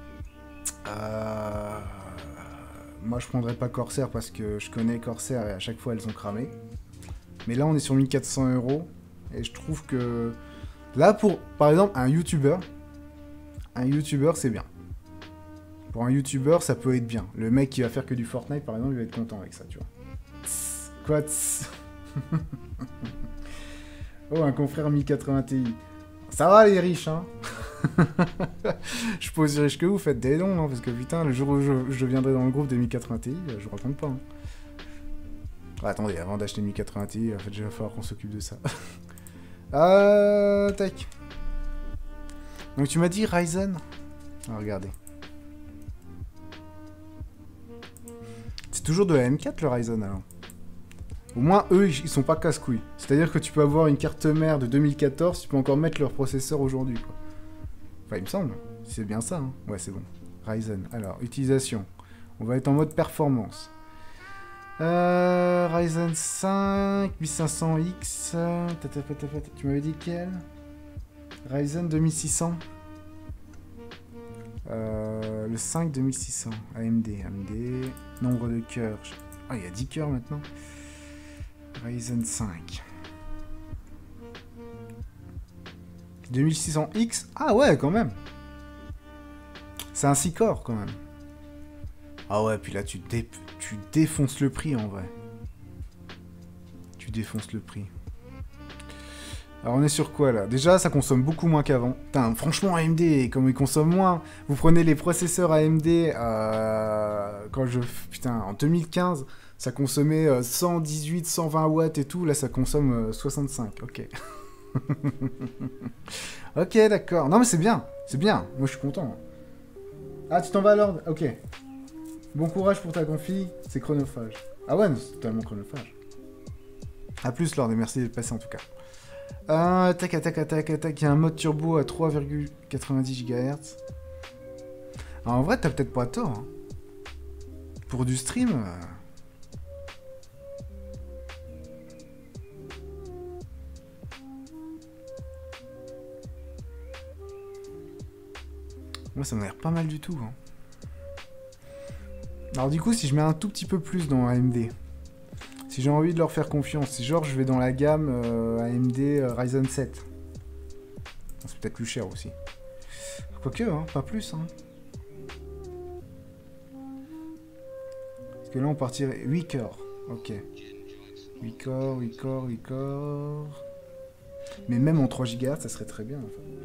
Euh... Moi, je prendrais pas Corsair parce que je connais Corsair et à chaque fois, elles ont cramé. Mais là, on est sur mille quatre cents euros. Et je trouve que... Là, pour, par exemple, un YouTuber, un YouTuber, c'est bien. Pour un YouTuber, ça peut être bien. Le mec qui va faire que du Fortnite, par exemple, il va être content avec ça, tu vois. Tss, quoi tss. Oh, un confrère mille quatre-vingts Ti. Ça va, les riches, hein. Je suis pas aussi riche que vous, faites des dons, hein, parce que putain, le jour où je, je viendrai dans le groupe des mille quatre-vingts Ti, je vous raconte pas. Hein. Ah, attendez, avant d'acheter mille quatre-vingts Ti, en fait, il va falloir qu'on s'occupe de ça. euh... Tac. Donc, tu m'as dit Ryzen. Ah, regardez. C'est toujours de la M quatre le Ryzen alors. Au moins eux ils sont pas casse-couilles. C'est-à-dire que tu peux avoir une carte mère de deux mille quatorze, tu peux encore mettre leur processeur aujourd'hui quoi. Enfin il me semble. C'est bien ça hein. Ouais c'est bon. Ryzen. Alors utilisation. On va être en mode performance. Euh, Ryzen cinq mille cinq cents X. Tu m'avais dit quel? Ryzen deux mille six cents. Euh, le cinq deux mille six cents, A M D, A M D, nombre de cœurs, ah il y a dix cœurs maintenant, Ryzen cinq, deux mille six cents X, ah ouais quand même, c'est un six corps quand même, ah ouais puis là tu, dé tu défonces le prix en vrai, tu défonces le prix. Alors on est sur quoi là? Déjà ça consomme beaucoup moins qu'avant. Putain, franchement A M D, comme il consomme moins. Vous prenez les processeurs A M D, euh, quand je... Putain, en deux mille quinze, ça consommait cent dix-huit, cent vingt watts et tout. Là ça consomme soixante-cinq, ok. Ok, d'accord. Non mais c'est bien, c'est bien. Moi je suis content. Ah, tu t'en vas alors? Ok. Bon courage pour ta config, c'est chronophage. Ah ouais, c'est totalement chronophage. A plus Lord, et merci d'être passé en tout cas. Euh, tac, tac, tac, tac, il y a un mode turbo à trois virgule quatre-vingt-dix gigahertz. Alors, en vrai, t'as peut-être pas tort. Hein. Pour du stream... Euh... Moi, ça m'a l'air pas mal du tout. Hein. Alors du coup, si je mets un tout petit peu plus dans A M D... Si j'ai envie de leur faire confiance, si genre je vais dans la gamme euh, A M D euh, Ryzen sept. C'est peut-être plus cher aussi. Quoique, hein, pas plus. Hein. Parce que là on partirait huit corps. Ok. huit corps, huit corps, huit corps. Mais même en trois gigahertz, ça serait très bien. En fait.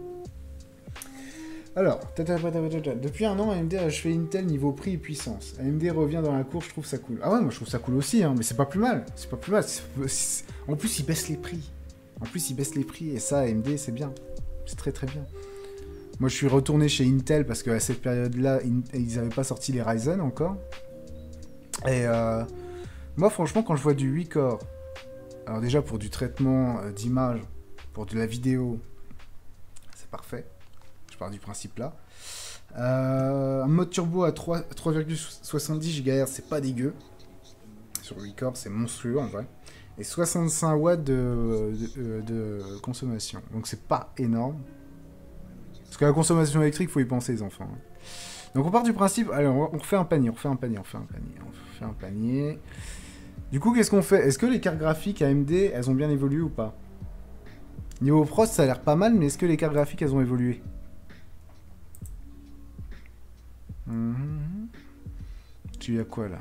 Alors, depuis un an, A M D a achevé Intel niveau prix et puissance. A M D revient dans la course, je trouve ça cool. Ah ouais, moi je trouve ça cool aussi, hein, mais c'est pas plus mal. C'est pas plus mal. En plus, ils baissent les prix. En plus, ils baissent les prix, et ça, A M D, c'est bien. C'est très très bien. Moi, je suis retourné chez Intel, parce qu'à cette période-là, ils n'avaient pas sorti les Ryzen encore. Et euh, moi, franchement, quand je vois du huit corps, alors déjà, pour du traitement euh, d'image, pour de la vidéo, c'est parfait. Je pars du principe là. Euh, un mode turbo à trois virgule soixante-dix gigahertz, c'est pas dégueu. Sur huit corps, c'est monstrueux en vrai. Et soixante-cinq watts de, de, de consommation. Donc c'est pas énorme. Parce que la consommation électrique, faut y penser les enfants. Donc on part du principe, allez, on refait un panier, on refait un panier, on refait un panier, on fait un panier. Du coup, qu'est-ce qu'on fait? Est-ce que les cartes graphiques A M D, elles ont bien évolué ou pas? Niveau pros, ça a l'air pas mal, mais est-ce que les cartes graphiques, elles ont évolué? Mmh. Tu as quoi là?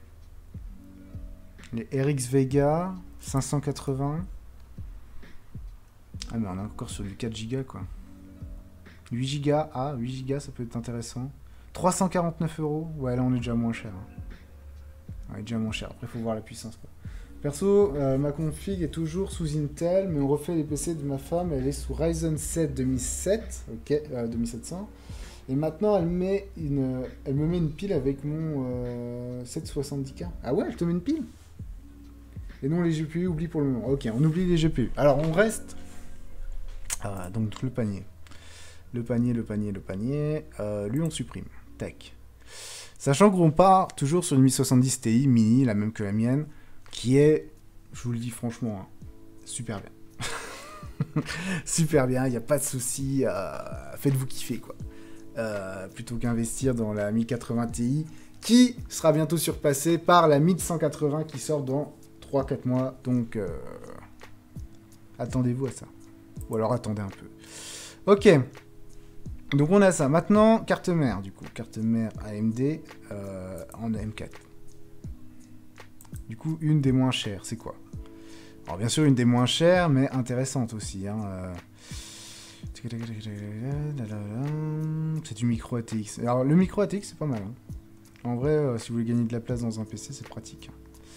Les R X Vega cinq cent quatre-vingts. Ah mais on est encore sur du quatre gigas quoi. huit gigas, ah huit gigas ça peut être intéressant. trois cent quarante-neuf euros. Ouais là on est déjà moins cher. Hein. Ouais déjà moins cher. Après faut voir la puissance quoi. Perso, euh, ma config est toujours sous Intel, mais on refait les P C de ma femme, elle est sous Ryzen sept deux mille sept, ok, euh, deux mille sept cents. Et maintenant, elle, met une, elle me met une pile avec mon euh, sept cent soixante-dix K. Ah ouais, elle te met une pile? Et non, les G P U, oublie pour le moment. Ok, on oublie les G P U. Alors, on reste... Ah, donc, le panier. Le panier, le panier, le panier. Euh, lui, on supprime. Tac. Sachant qu'on part toujours sur une mille soixante-dix Ti mini, la même que la mienne, qui est, je vous le dis franchement, hein, super bien. Super bien, il n'y a pas de souci. Euh, faites-vous kiffer, quoi. Euh, plutôt qu'investir dans la mille quatre-vingts Ti qui sera bientôt surpassée par la mille cent quatre-vingts qui sort dans trois quatre mois. Donc, euh, attendez-vous à ça. Ou alors attendez un peu. Ok. Donc, on a ça. Maintenant, carte mère, du coup. Carte mère A M D euh, en M quatre. Du coup, une des moins chères. C'est quoi? Alors, bien sûr, une des moins chères, mais intéressante aussi. Hein, euh... C'est du micro A T X. Alors le micro A T X c'est pas mal. Hein. En vrai, euh, si vous voulez gagner de la place dans un P C, c'est pratique.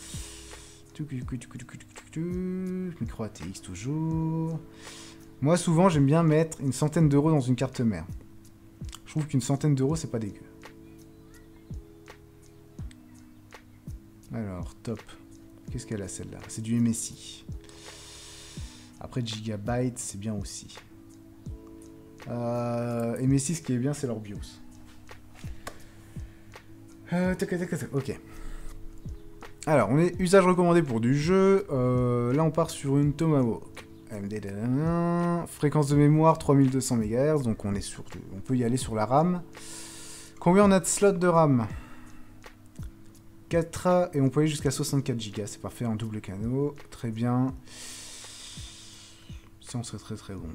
Micro A T X toujours. Moi souvent j'aime bien mettre une centaine d'euros dans une carte mère. Je trouve qu'une centaine d'euros c'est pas dégueu. Alors top. Qu'est-ce qu'elle a celle-là? C'est du M S I. Après Gigabyte c'est bien aussi. Euh, M S I, ce qui est bien, c'est leur BIOS. Euh, tac, tac, tac, ok. Alors, on est usage recommandé pour du jeu. Euh, là, on part sur une Tomahawk. A M D, fréquence de mémoire trois mille deux cents mégahertz, donc on est sur, on peut y aller sur la RAM. Combien on a de slots de RAM? quatre et on peut aller jusqu'à soixante-quatre gigas. C'est parfait en double canaux. Très bien. Ça, on serait très très bon.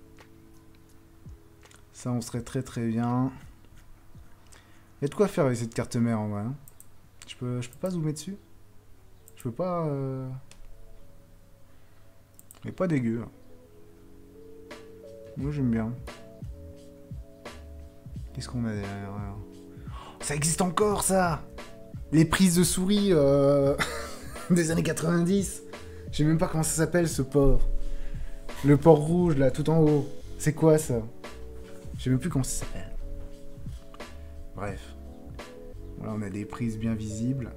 Ça, on serait très très bien. Il y a de quoi faire avec cette carte mère en vrai. Hein. Je peux, je peux pas zoomer dessus. Je peux pas... Euh... Mais pas dégueu. Moi j'aime bien. Qu'est-ce qu'on a derrière? Ça existe encore ça! Les prises de souris euh... des années quatre-vingt-dix. Je sais même pas comment ça s'appelle ce port. Le port rouge là, tout en haut. C'est quoi ça? Je sais même plus comment ça s'appelle. Bref. Voilà, on a des prises bien visibles.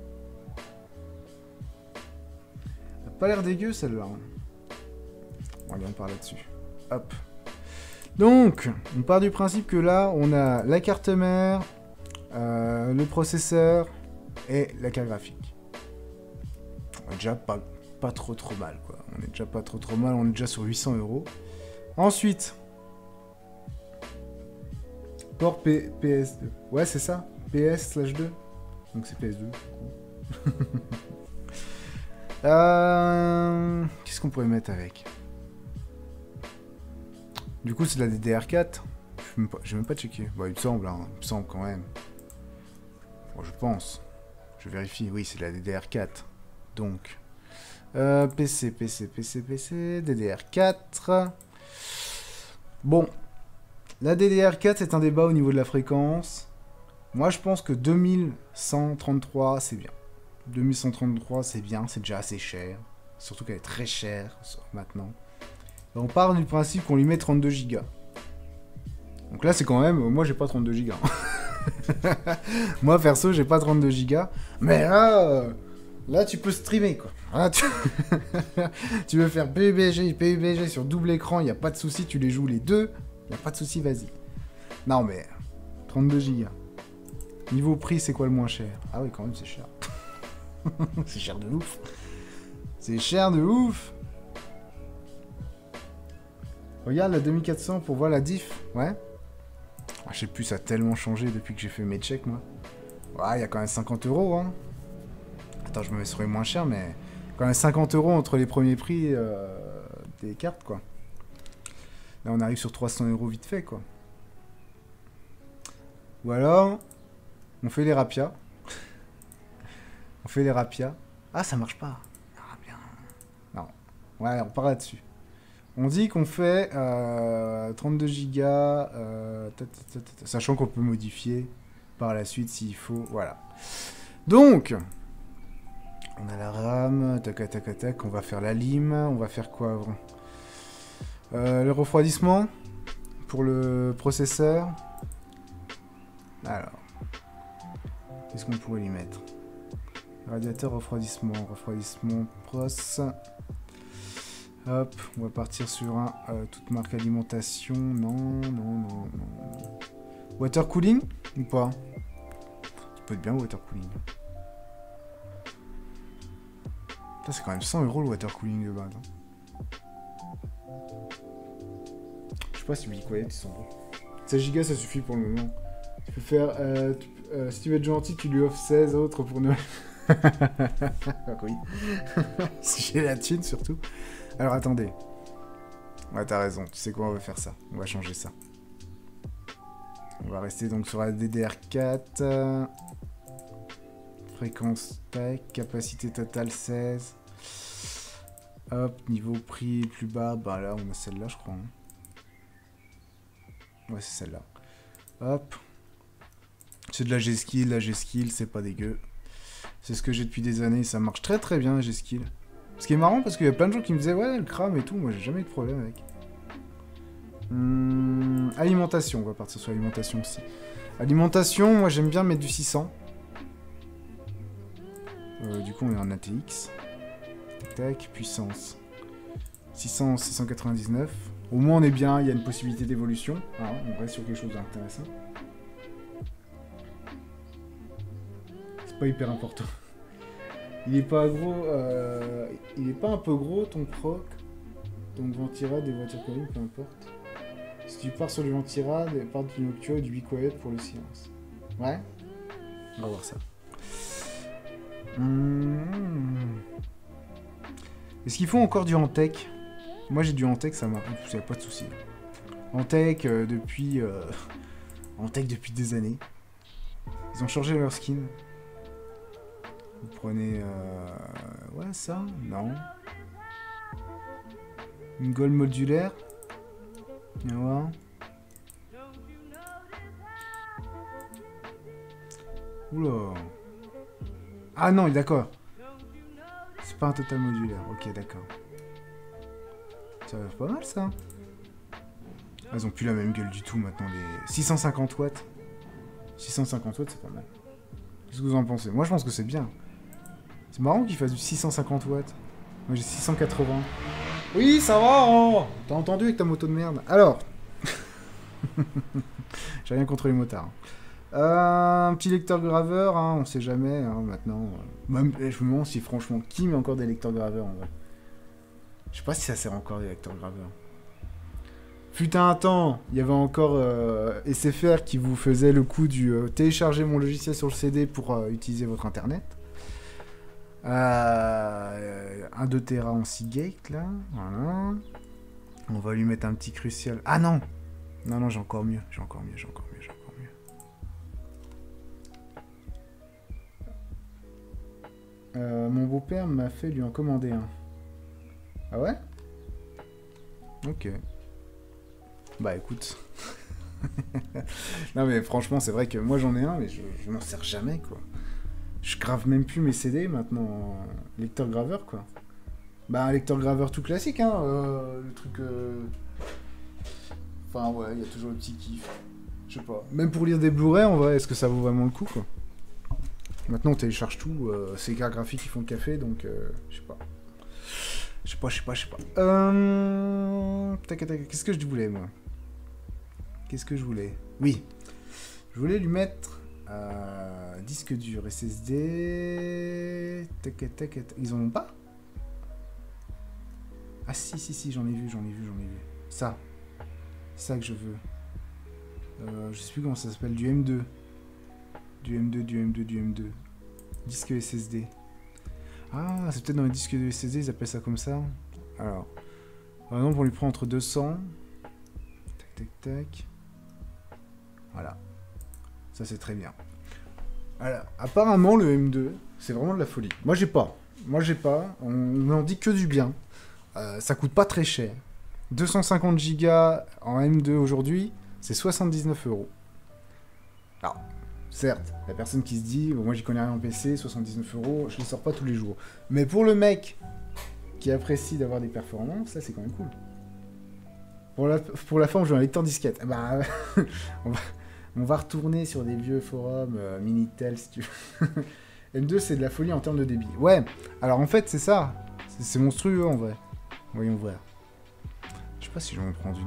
Elle a pas l'air dégueu celle-là. Bon, allez, on part là-dessus. Hop. Donc, on part du principe que là, on a la carte mère, euh, le processeur et la carte graphique. On est déjà pas, pas trop trop mal, quoi. On est déjà pas trop trop mal, on est déjà sur huit cents euros. Ensuite, port P S deux. Ouais, c'est ça. P S slash deux. Donc c'est P S deux. euh... Qu'est-ce qu'on pourrait mettre avec? Du coup, c'est de la D D R quatre. Je vais même pas checker. Bon, il me semble, hein. Il me semble quand même. Bon, je pense. Je vérifie. Oui, c'est de la D D R quatre. Donc, euh, P C, P C, P C, P C, D D R quatre. Bon, la D D R quatre, c'est un débat au niveau de la fréquence. Moi, je pense que deux mille cent trente-trois, c'est bien. deux mille cent trente-trois, c'est bien. C'est déjà assez cher. Surtout qu'elle est très chère maintenant. Et on part du principe qu'on lui met trente-deux gigas. Donc là, c'est quand même... Moi, j'ai pas trente-deux gigas. Moi, perso, j'ai pas trente-deux gigas. Mais là... Euh, là, tu peux streamer, quoi. Là, tu... tu veux faire P U B G, P U B G sur double écran, il n'y a pas de souci. Tu les joues les deux. Il n'y a pas de souci, vas-y. Non, mais... trente-deux gigas. Niveau prix, c'est quoi le moins cher? Ah oui, quand même, c'est cher. C'est cher de ouf. C'est cher de ouf. Regarde la deux mille quatre cents pour voir la diff. Ouais. Ah, je sais plus, ça a tellement changé depuis que j'ai fait mes checks, moi. Ouais, il y a quand même cinquante euros, hein. Attends, je me mets sur les moins chers, mais... quand même cinquante euros entre les premiers prix euh, des cartes, quoi. Là, on arrive sur trois cents euros vite fait, quoi. Ou alors... on fait les rapias. On fait les rapias. Ah, ça marche pas. Ah, bien. Non. Ouais, on part là-dessus. On dit qu'on fait euh, trente-deux gigas, euh, sachant qu'on peut modifier par la suite s'il faut. Voilà. Donc, on a la RAM, tac, tac, tac, on va faire la lime. On va faire quoi avant euh, le refroidissement pour le processeur. Alors, qu'est-ce qu'on pourrait y mettre? Radiateur, refroidissement, refroidissement, pros. Hop, on va partir sur un euh, toute marque alimentation. Non, non, non, non. Water cooling ou pas? Ça peut être bien water cooling. C'est quand même cent euros le water cooling de base. Hein. Je sais pas si Ubiquit ils sont bons. seize gigas ça suffit pour le moment. Tu peux faire. Euh, tu, euh, si tu veux être gentil, tu lui offres seize autres pour Noël. Oui. Si j'ai la thune surtout. Alors attendez. Ouais, t'as raison. Tu sais quoi, on va faire ça. On va changer ça. On va rester donc sur la D D R quatre. Euh... Fréquence tac. Capacité totale seize. Hop, niveau prix plus bas. Bah là, on a celle-là, je crois. Hein. Ouais, c'est celle-là. Hop. C'est de la G-Skill. La G-Skill, c'est pas dégueu. C'est ce que j'ai depuis des années. Ça marche très très bien, la G-Skill. Ce qui est marrant parce qu'il y a plein de gens qui me disaient ouais, elle crame et tout. Moi, j'ai jamais eu de problème avec. Hum, alimentation. On va partir sur alimentation aussi. Alimentation, moi, j'aime bien mettre du six cents. Euh, du coup, on est en A T X. Tac, puissance. six cents, six cent quatre-vingt-dix-neuf. Au moins, on est bien. Il y a une possibilité d'évolution. Ah, on reste sur quelque chose d'intéressant. C'est pas hyper important. Il est pas gros. Euh, il est pas un peu gros ton proc, ton ventirad des voitures collines, peu importe. Si tu pars sur du ventirad, part du noctua et du Ubiquit pour le silence. Ouais. On va voir ça. Mmh. Est-ce qu'il faut encore du Antec? Moi j'ai du Antec, ça marche, il n'y a pas de souci. Antec euh, depuis euh... Antec depuis des années. Ils ont changé leur skin. Vous prenez euh... ouais ça, non. Une gaule modulaire. Viens voir. Oula. Ah non, d'accord. C'est pas un total modulaire. Ok, d'accord. Ça va pas mal, ça. Ah, ils ont plus la même gueule du tout, maintenant. Les six cent cinquante watts. six cent cinquante watts, c'est pas mal. Qu'est-ce que vous en pensez? Moi, je pense que c'est bien. C'est marrant qu'ils fassent du six cent cinquante watts. Moi, j'ai six cent quatre-vingts. Oui, ça va, oh. T'as entendu avec ta moto de merde. Alors. J'ai rien contre les motards. Euh, un petit lecteur graveur, hein, on sait jamais, hein, maintenant. Même, je me demande si, franchement, qui met encore des lecteurs graveurs, en vrai. Je sais pas si ça sert encore, des lecteurs graveurs. Fut un temps, il y avait encore euh, S F R qui vous faisait le coup du euh, télécharger mon logiciel sur le C D pour euh, utiliser votre internet. Euh, un deux téra en Seagate, là. Voilà. On va lui mettre un petit crucial. Ah non! Non, non, j'ai encore mieux. J'ai encore mieux, j'ai encore mieux, j'ai encore mieux. Euh, mon beau-père m'a fait lui en commander un. Ah ouais? Ok. Bah écoute. Non mais franchement, c'est vrai que moi j'en ai un, mais je, je m'en sers jamais, quoi. Je grave même plus mes C D maintenant en lecteur graveur, quoi. Bah un lecteur graveur tout classique, hein. Euh, le truc... Euh... Enfin ouais, il y a toujours le petit kiff. Je sais pas. Même pour lire des Blu-ray, en vrai, est-ce que ça vaut vraiment le coup, quoi? Maintenant on télécharge tout, euh, c'est les cartes graphiques qui font le café, donc euh, je sais pas. Je sais pas, je sais pas, je sais pas. Euh... Tac, tac, qu'est-ce que je voulais, moi? Qu'est-ce que je voulais? Oui. Je voulais lui mettre... Euh, disque dur, S S D... Tac, tac, tac. Ils en ont pas? Ah si, si, si, j'en ai vu, j'en ai vu, j'en ai vu. Ça. C'est ça que je veux. Euh, je sais plus comment ça s'appelle, du M deux. Du M deux, du M deux, du M deux. Disque S S D. Ah, c'est peut-être dans les disques de S S D, ils appellent ça comme ça. Alors, par exemple, on lui prend entre deux cents. Tac, tac, tac. Voilà. Ça, c'est très bien. Alors, apparemment, le M deux, c'est vraiment de la folie. Moi, j'ai pas. Moi, j'ai pas. On n'en dit que du bien. Euh, ça coûte pas très cher. deux cent cinquante gigas en M deux aujourd'hui, c'est soixante-dix-neuf euros. Alors, certes, la personne qui se dit, bon, moi j'y connais rien en P C, soixante-dix-neuf euros, je les sors pas tous les jours. Mais pour le mec qui apprécie d'avoir des performances, ça c'est quand même cool. Pour la, pour la fin, on joue un lecteur disquette. Bah, on, va, on va retourner sur des vieux forums, euh, Minitel si tu veux. M deux c'est de la folie en termes de débit. Ouais, alors en fait c'est ça. C'est monstrueux en vrai. Voyons voir. Je sais pas si je vais en prendre une.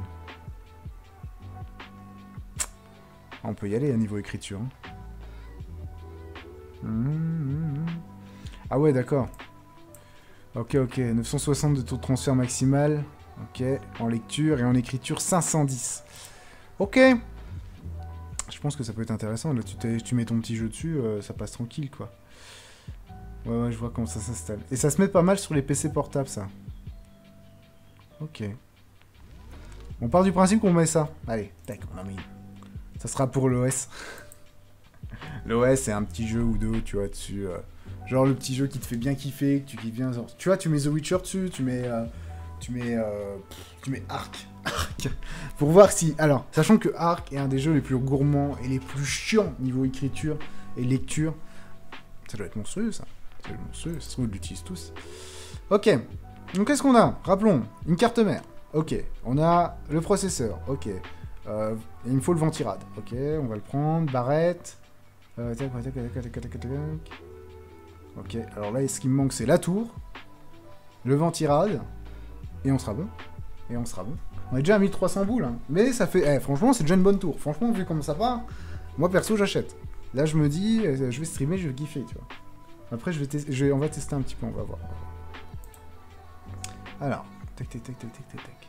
On peut y aller à niveau écriture. Hein. Mmh, mmh. Ah ouais, d'accord. Ok, ok. neuf cent soixante de taux de transfert maximal. Ok. En lecture et en écriture cinq cent dix. Ok. Je pense que ça peut être intéressant. Là, tu, tu mets ton petit jeu dessus, euh, ça passe tranquille, quoi. Ouais, ouais, je vois comment ça s'installe. Et ça se met pas mal sur les P C portables, ça. Ok. On part du principe qu'on met ça. Allez, tac, on en met une. Ça sera pour l'O S. L'O S, c'est un petit jeu ou deux, tu vois, dessus. Euh, genre le petit jeu qui te fait bien kiffer, que tu kiffes bien. Genre, tu vois, tu mets The Witcher dessus, tu mets... Euh, tu mets... Euh, tu mets Ark. Ark. Pour voir si... Alors, sachant que Ark est un des jeux les plus gourmands et les plus chiants niveau écriture et lecture. Ça doit être monstrueux, ça. Ça doit être monstrueux, ça se trouve, ils l'utilisent tous. Ok. Donc, qu'est-ce qu'on a? Rappelons, une carte mère. Ok. On a le processeur. Ok. Euh, il me faut le ventirad. Ok, on va le prendre. Barrette. Euh, tac, tac, tac, tac, tac, tac, tac. Ok, alors là, ce qui me manque, c'est la tour. Le ventirad. Et on sera bon. Et on sera bon. On est déjà à mille trois cents boules. Hein. Mais ça fait... Eh, franchement, c'est déjà une bonne tour. Franchement, vu comment ça part, moi, perso, j'achète. Là, je me dis, euh, je vais streamer, je vais kiffer, tu vois. Après, je vais tester... je vais... on va tester un petit peu, on va voir. Alors, tac, tac, tac, tac, tac, tac, tac.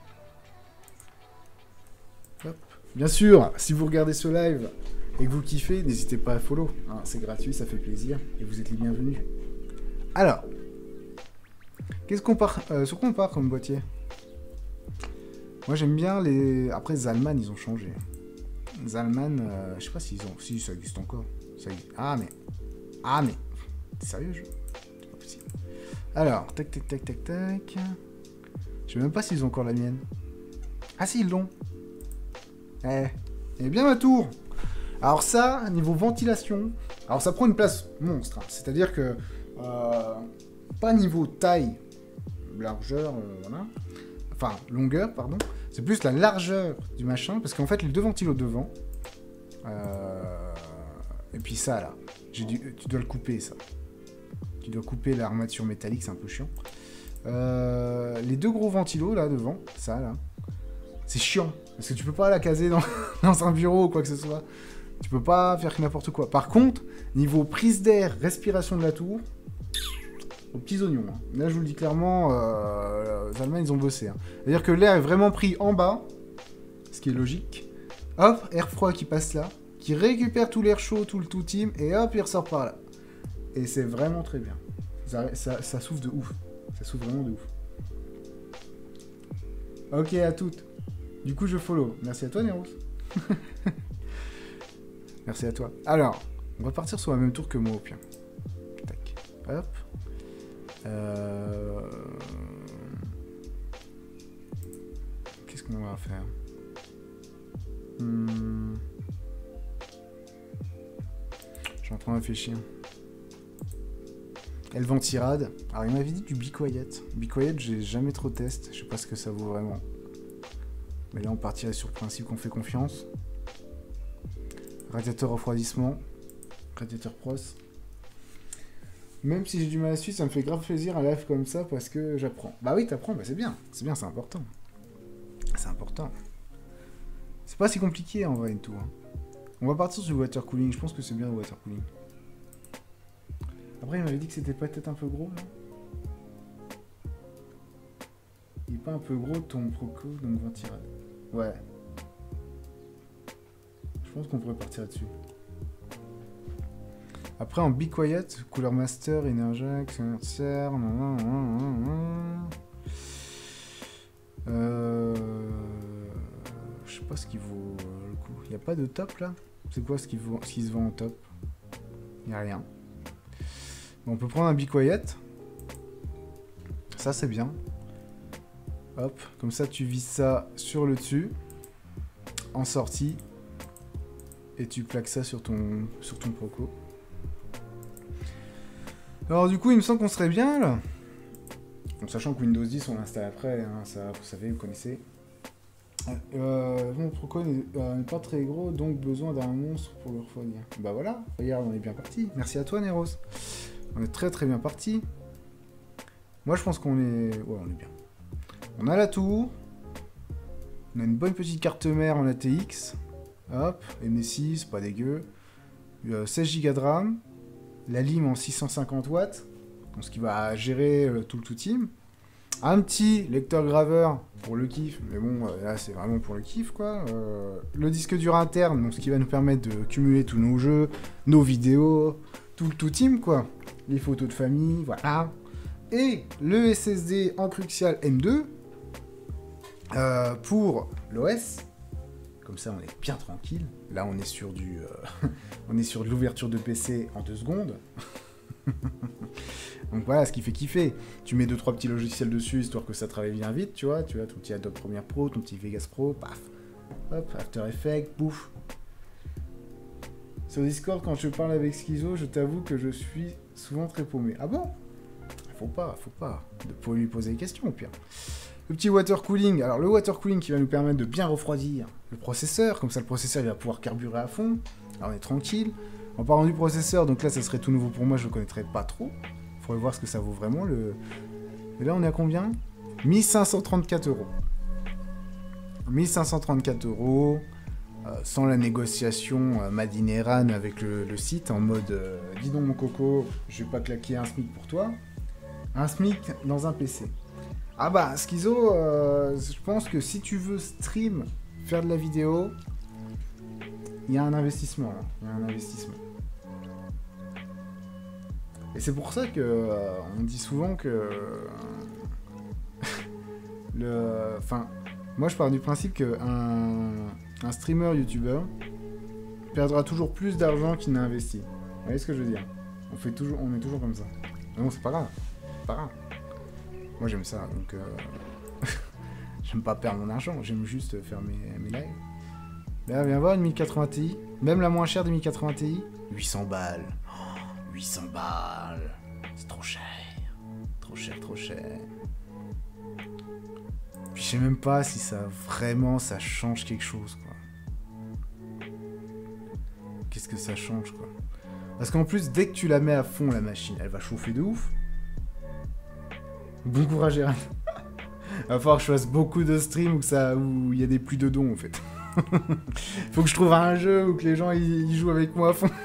Hop. Bien sûr, si vous regardez ce live et que vous kiffez, n'hésitez pas à follow. Hein, c'est gratuit, ça fait plaisir et vous êtes les bienvenus. Alors, qu'est-ce qu'on part euh, sur quoi on part comme boîtier? Moi j'aime bien les... Après Zalman, ils ont changé. Zalman, euh, je sais pas s'ils ont... Si, ça existe encore. Ça existe. Ah mais... Ah mais... T'es sérieux, je... C'est pas possible. Alors, tac, tac, tac, tac, tac... Je Je sais même pas s'ils ont encore la mienne. Ah si, ils l'ont. Eh, eh bien ma tour. Alors ça, niveau ventilation, alors ça prend une place monstre. Hein. C'est-à-dire que, euh, pas niveau taille, largeur, euh, voilà. Enfin, longueur, pardon. C'est plus la largeur du machin, parce qu'en fait, les deux ventilos devant, euh, et puis ça, là, j'ai dû, tu dois le couper, ça. Tu dois couper l'armature métallique, c'est un peu chiant. Euh, les deux gros ventilos, là, devant, ça, là, c'est chiant, parce que tu peux pas la caser dans, dans un bureau ou quoi que ce soit. Tu peux pas faire n'importe quoi. Par contre, niveau prise d'air, respiration de la tour, aux petits oignons. Hein. Là, je vous le dis clairement, euh, les Allemands, ils ont bossé. Hein. C'est-à-dire que l'air est vraiment pris en bas, ce qui est logique. Hop, air froid qui passe là, qui récupère tout l'air chaud, tout le tout team, et hop, il ressort par là. Et c'est vraiment très bien. Ça, ça, ça souffle de ouf. Ça souffle vraiment de ouf. Ok, à toutes. Du coup, je follow. Merci à toi, Neros. Merci à toi. Alors, on va partir sur la même tour que moi, au pire. Tac. Hop. Euh... Qu'est-ce qu'on va faire hmm... Je suis en train de réfléchir. Elle ventirade. Alors, il m'avait dit du Be Quiet. Be Quiet, j'ai jamais trop testé. Je sais pas ce que ça vaut vraiment. Mais là, on partirait sur le principe qu'on fait confiance. Radiateur refroidissement. Radiateur pros. Même si j'ai du mal à suivre, ça me fait grave plaisir un live comme ça parce que j'apprends. Bah oui, t'apprends, bah c'est bien. C'est bien, c'est important. C'est important. C'est pas si compliqué en vrai et tout. Hein. On va partir sur le water cooling. Je pense que c'est bien le water cooling. Après, il m'avait dit que c'était peut-être un peu gros, là. Il est pas un peu gros ton proco, donc ventirade. Ouais. Je pense qu'on pourrait partir là-dessus. Après, en Be Quiet, couleur master, Energex, Serre, euh... Je sais pas ce qui vaut euh, le coup. Il n'y a pas de top, là? C'est quoi ce qui, vaut... ce qui se vend en top? Il n'y a rien. Bon, on peut prendre un Be Quiet. Ça, c'est bien. Hop, comme ça, tu vises ça sur le dessus. En sortie. Et tu plaques ça sur ton, sur ton proco. Alors du coup, il me semble qu'on serait bien, là. En sachant que Windows dix, on l'installe après, hein, ça, vous savez, vous connaissez. Euh, mon proco n'est euh, pas très gros, donc besoin d'un monstre pour le refroidir. Bah voilà, regarde, on est bien parti. Merci à toi, Neros. On est très très bien parti. Moi, je pense qu'on est... Ouais, on est bien. On a la tour. On a une bonne petite carte mère en A T X. Hop, M S six, pas dégueu. Euh, seize gigas de RAM. La lime en six cent cinquante watts. Donc ce qui va gérer euh, tout le tout team. Un petit lecteur graveur pour le kiff. Mais bon, euh, là c'est vraiment pour le kiff quoi. Euh, le disque dur interne, donc ce qui va nous permettre de cumuler tous nos jeux, nos vidéos, tout le tout team quoi. Les photos de famille, voilà. Et le S S D en Crucial M deux. Euh, pour l'O S. Comme ça, on est bien tranquille. Là, on est sur du, euh, on est sur de l'ouverture de P C en deux secondes. Donc voilà, ce qui fait kiffer. Tu mets deux trois petits logiciels dessus histoire que ça travaille bien vite, tu vois. Tu as ton petit Adobe Premiere Pro, ton petit Vegas Pro, paf. Hop, After Effects, pouf. Sur Discord, quand je parle avec Schizo, je t'avoue que je suis souvent très paumé. Ah bon? Faut pas, faut pas. Faut lui poser des questions au pire. Le petit water cooling. Alors le water cooling qui va nous permettre de bien refroidir le processeur. Comme ça le processeur il va pouvoir carburer à fond. Alors on est tranquille. En parlant du processeur, donc là ça serait tout nouveau pour moi, je le connaîtrais pas trop. Il faudrait voir ce que ça vaut vraiment. Le... Et là on est à combien? mille cinq cent trente-quatre euros. mille cinq cent trente-quatre euros. Euh, sans la négociation euh, Madineran avec le, le site en mode euh, dis donc mon coco, je vais pas claquer un SMIC pour toi. Un SMIC dans un P C. Ah bah, Schizo, euh, je pense que si tu veux stream, faire de la vidéo, il y a un investissement, là. Il y a un investissement. Et c'est pour ça que euh, on dit souvent que euh, le, enfin, moi je pars du principe que un, un streamer YouTuber perdra toujours plus d'argent qu'il n'a investi. Vous voyez ce que je veux dire? On fait toujours, on est toujours comme ça. Mais bon, c'est pas grave, c'est pas grave. Moi j'aime ça, donc... Euh... J'aime pas perdre mon argent, j'aime juste faire mes, mes lives. Là, viens voir une mille quatre-vingts Ti. Même la moins chère des mille quatre-vingts Ti. huit cents balles. Oh, huit cents balles. C'est trop cher. Trop cher, trop cher. Puis je sais même pas si ça vraiment ça change quelque chose, quoi. Qu'est-ce que ça change, quoi. Parce qu'en plus, dès que tu la mets à fond, la machine, elle va chauffer de ouf. Bon courage, Eran. Il va falloir que je fasse beaucoup de streams où ça, où il y a des pluies de dons, en fait. Faut que je trouve un jeu où que les gens ils, ils jouent avec moi à fond.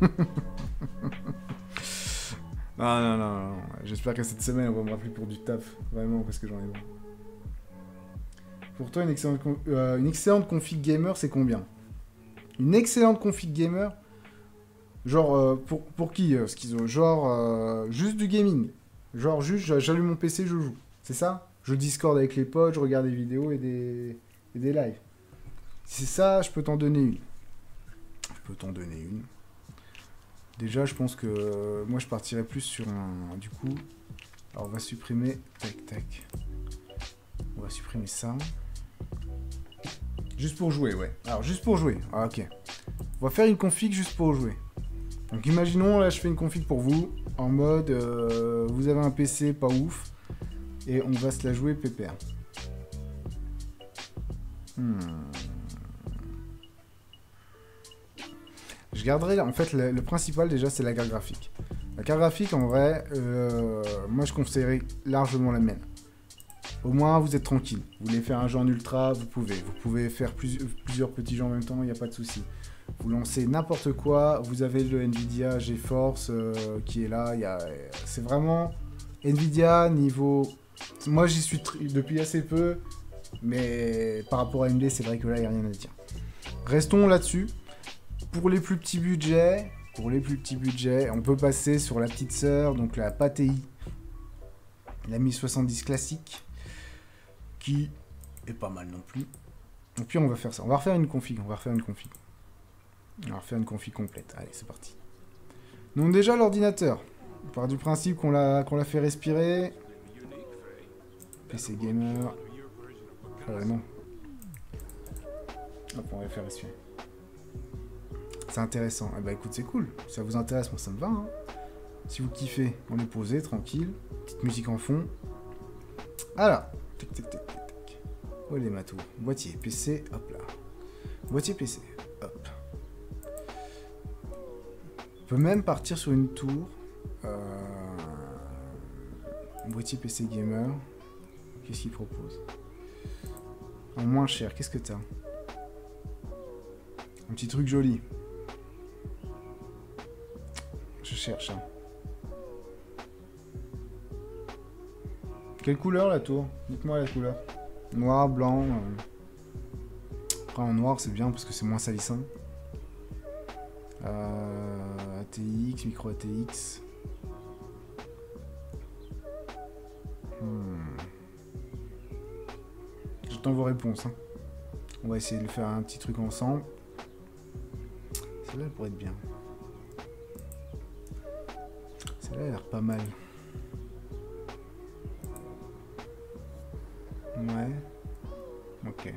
Non, non, non, non. J'espère que cette semaine, on va me rappeler pour du taf. Vraiment, parce que j'en ai marre. Pour toi, une excellente, euh, une excellente config gamer, c'est combien? Une excellente config gamer? Genre, euh, pour, pour qui, euh, Schizo? Genre, euh, juste du gaming. Genre, juste, j'allume mon P C, je joue. C'est ça? Je Discord avec les potes, je regarde des vidéos et des, et des lives. Si c'est ça, je peux t'en donner une. Je peux t'en donner une. Déjà, je pense que euh, moi, je partirais plus sur un... Du coup, alors on va supprimer... Tac, tac. On va supprimer ça. Juste pour jouer, ouais. Alors, juste pour jouer. Ah, ok. On va faire une config juste pour jouer. Donc, imaginons, là, je fais une config pour vous. En mode, euh, vous avez un P C pas ouf. Et on va se la jouer pépère. Hmm. Je garderai, là, en fait, le, le principal, déjà, c'est la carte graphique. La carte graphique, en vrai, euh, moi, je conseillerais largement la mienne. Au moins, vous êtes tranquille. Vous voulez faire un jeu en ultra, vous pouvez. Vous pouvez faire plus, plusieurs petits jeux en même temps, il n'y a pas de souci. Vous lancez n'importe quoi, vous avez le Nvidia GeForce euh, qui est là. C'est vraiment Nvidia niveau... Moi, j'y suis depuis assez peu, mais par rapport à A M D, c'est vrai que là, il n'y a rien à dire. Restons là-dessus. Pour les plus petits budgets, pour les plus petits budgets, on peut passer sur la petite sœur, donc la P A T I, la mille soixante-dix classique, qui est pas mal non plus. Et puis on va faire ça. On va refaire une config. On va refaire une config. On va refaire une config complète. Allez, c'est parti. Donc déjà l'ordinateur. On part du principe qu'on l'a qu'on l'a fait respirer. P C gamer. Euh, non. Hop, on va le faire respirer. C'est intéressant. Eh bah écoute, c'est cool. Si ça vous intéresse, moi ça me va. Hein. Si vous kiffez, on est posé, tranquille. Petite musique en fond. Alors. Tac, tac, tac, tac, tac. Où est ma tour? Boîtier, P C, hop là. Boîtier P C, hop. On peut même partir sur une tour. Euh... Boîtier P C gamer. Qu'est-ce qu'il propose? En moins cher, qu'est-ce que t'as? Un petit truc joli. Je cherche. Hein. Quelle couleur la tour? Dites-moi la couleur. Noir, blanc. Euh... Après en noir c'est bien parce que c'est moins salissant. Euh... A T X, micro A T X. Hmm. J'attends vos réponses. Hein. On va essayer de faire un petit truc ensemble. Celle-là elle pourrait être bien. Celle-là elle a l'air pas mal. Ouais. Ok.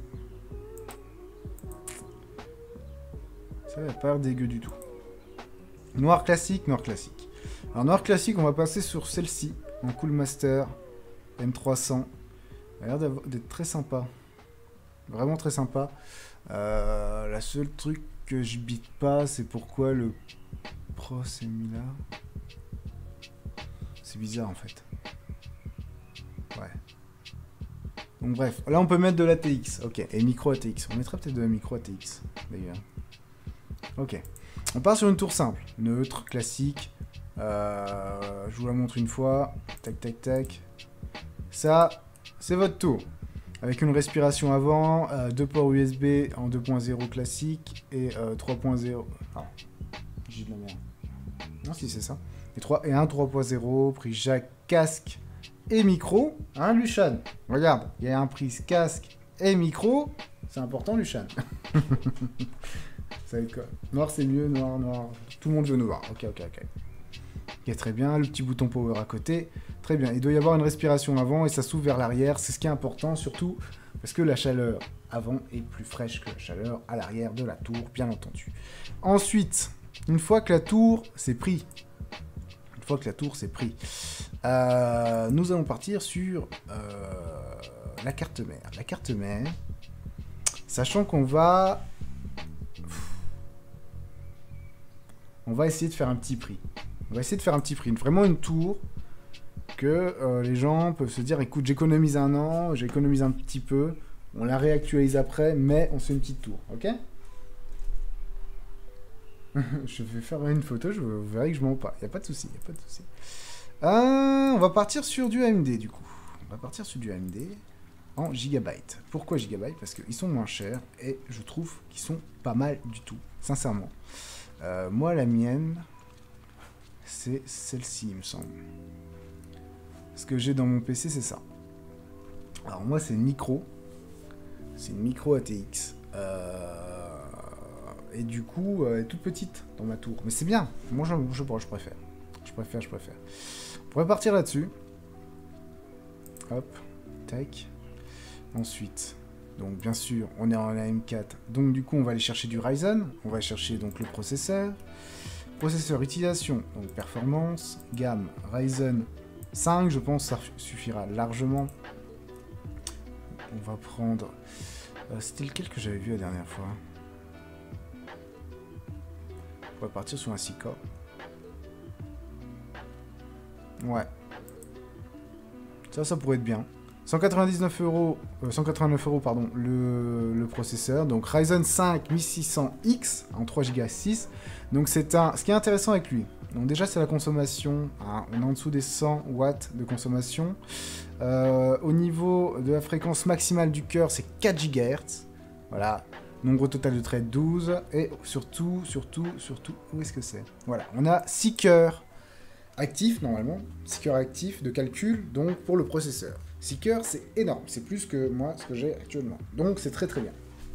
Ça n'a pas l'air dégueu du tout. Noir classique, noir classique. Alors noir classique, on va passer sur celle-ci, en Cool Master M trois cents. Elle a l'air d'être très sympa. Vraiment très sympa. Euh, la seule truc que je bite pas, c'est pourquoi le Pro s'est mis là. C'est bizarre en fait. Ouais. Donc bref, là on peut mettre de l'A T X, ok, et micro A T X. On mettra peut-être de la micro A T X, d'ailleurs. Ok. On part sur une tour simple, neutre, classique. Euh, je vous la montre une fois. Tac, tac, tac. Ça, c'est votre tour. Avec une respiration avant, euh, deux ports U S B en deux point zéro classique et euh, trois point zéro. Ah, j'ai de la merde. Non, si c'est ça. Et, trois, et un trois point zéro, prise jack, casque et micro. Hein, Lucian? Regarde, il y a un prise casque et micro. C'est important, Lucian. Ça va être quoi? Noir, c'est mieux, noir, noir. Tout le monde veut noir. Ok, ok, ok. Ok, très bien. Le petit bouton power à côté. Très bien. Il doit y avoir une respiration avant et ça s'ouvre vers l'arrière. C'est ce qui est important, surtout parce que la chaleur avant est plus fraîche que la chaleur à l'arrière de la tour, bien entendu. Ensuite, une fois que la tour s'est pris, une fois que la tour s'est pris, euh, nous allons partir sur euh, la carte mère. La carte mère, sachant qu'on va... On va essayer de faire un petit prix. On va essayer de faire un petit prix. Vraiment une tour que euh, les gens peuvent se dire, écoute, j'économise un an, j'économise un petit peu, on la réactualise après, mais on se fait une petite tour, ok? Je vais faire une photo, je, vous verrez que je mens pas. Il n'y a pas de souci, il n'y a pas de souci. Euh, on va partir sur du A M D, du coup. On va partir sur du A M D en gigabytes. Pourquoi gigabytes? Parce qu'ils sont moins chers et je trouve qu'ils sont pas mal du tout, sincèrement. Euh, moi, la mienne, c'est celle-ci, il me semble. Ce que j'ai dans mon P C, c'est ça. Alors moi, c'est une micro. C'est une micro A T X. Euh... Et du coup, elle est toute petite dans ma tour. Mais c'est bien. Moi, je, je, je préfère. Je préfère, je préfère. On pourrait partir là-dessus. Hop. Tac. Ensuite, donc bien sûr, on est en A M quatre. Donc du coup, on va aller chercher du Ryzen. On va chercher donc le processeur. Processeur utilisation, donc performance. Gamme Ryzen cinq, je pense que ça suffira largement. On va prendre... Euh, C'était lequel que j'avais vu la dernière fois? On va partir sur un six corps. Ouais. Ça, ça pourrait être bien. cent quatre-vingt-dix-neuf euros, euh, cent quatre-vingt-neuf euros, pardon, le, le processeur. Donc Ryzen cinq mille six cents X en trois giga six. Donc c'est un... Ce qui est intéressant avec lui, donc déjà c'est la consommation, hein, on est en dessous des cent watts de consommation. Euh, au niveau de la fréquence maximale du cœur, c'est quatre gigahertz. Voilà, nombre total de threads douze. Et surtout, surtout, surtout, où est-ce que c'est? Voilà, on a six cœurs actifs normalement, six cœurs actifs de calcul, donc pour le processeur. six cœurs, c'est énorme, c'est plus que moi, ce que j'ai actuellement. Donc c'est très très bien.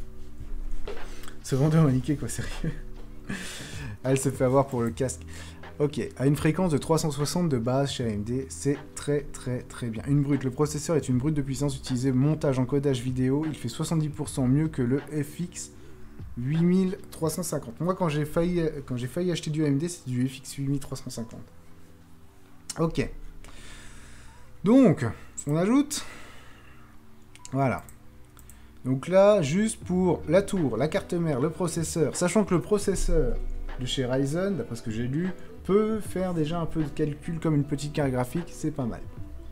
Ce vendeur m'a niqué quoi, sérieux. Elle se fait avoir pour le casque. Ok, à une fréquence de trois cent soixante de base chez A M D, c'est très très très bien. Une brute, le processeur est une brute de puissance utilisée montage, encodage vidéo, il fait soixante-dix pour cent mieux que le F X huit mille trois cent cinquante. Moi quand j'ai failli, quand j'ai failli acheter du A M D, c'est du F X huit mille trois cent cinquante. Ok. Donc, on ajoute. Voilà. Donc là, juste pour la tour, la carte mère, le processeur, sachant que le processeur de chez Ryzen, d'après ce que j'ai lu, peut faire déjà un peu de calcul comme une petite carte graphique, c'est pas mal.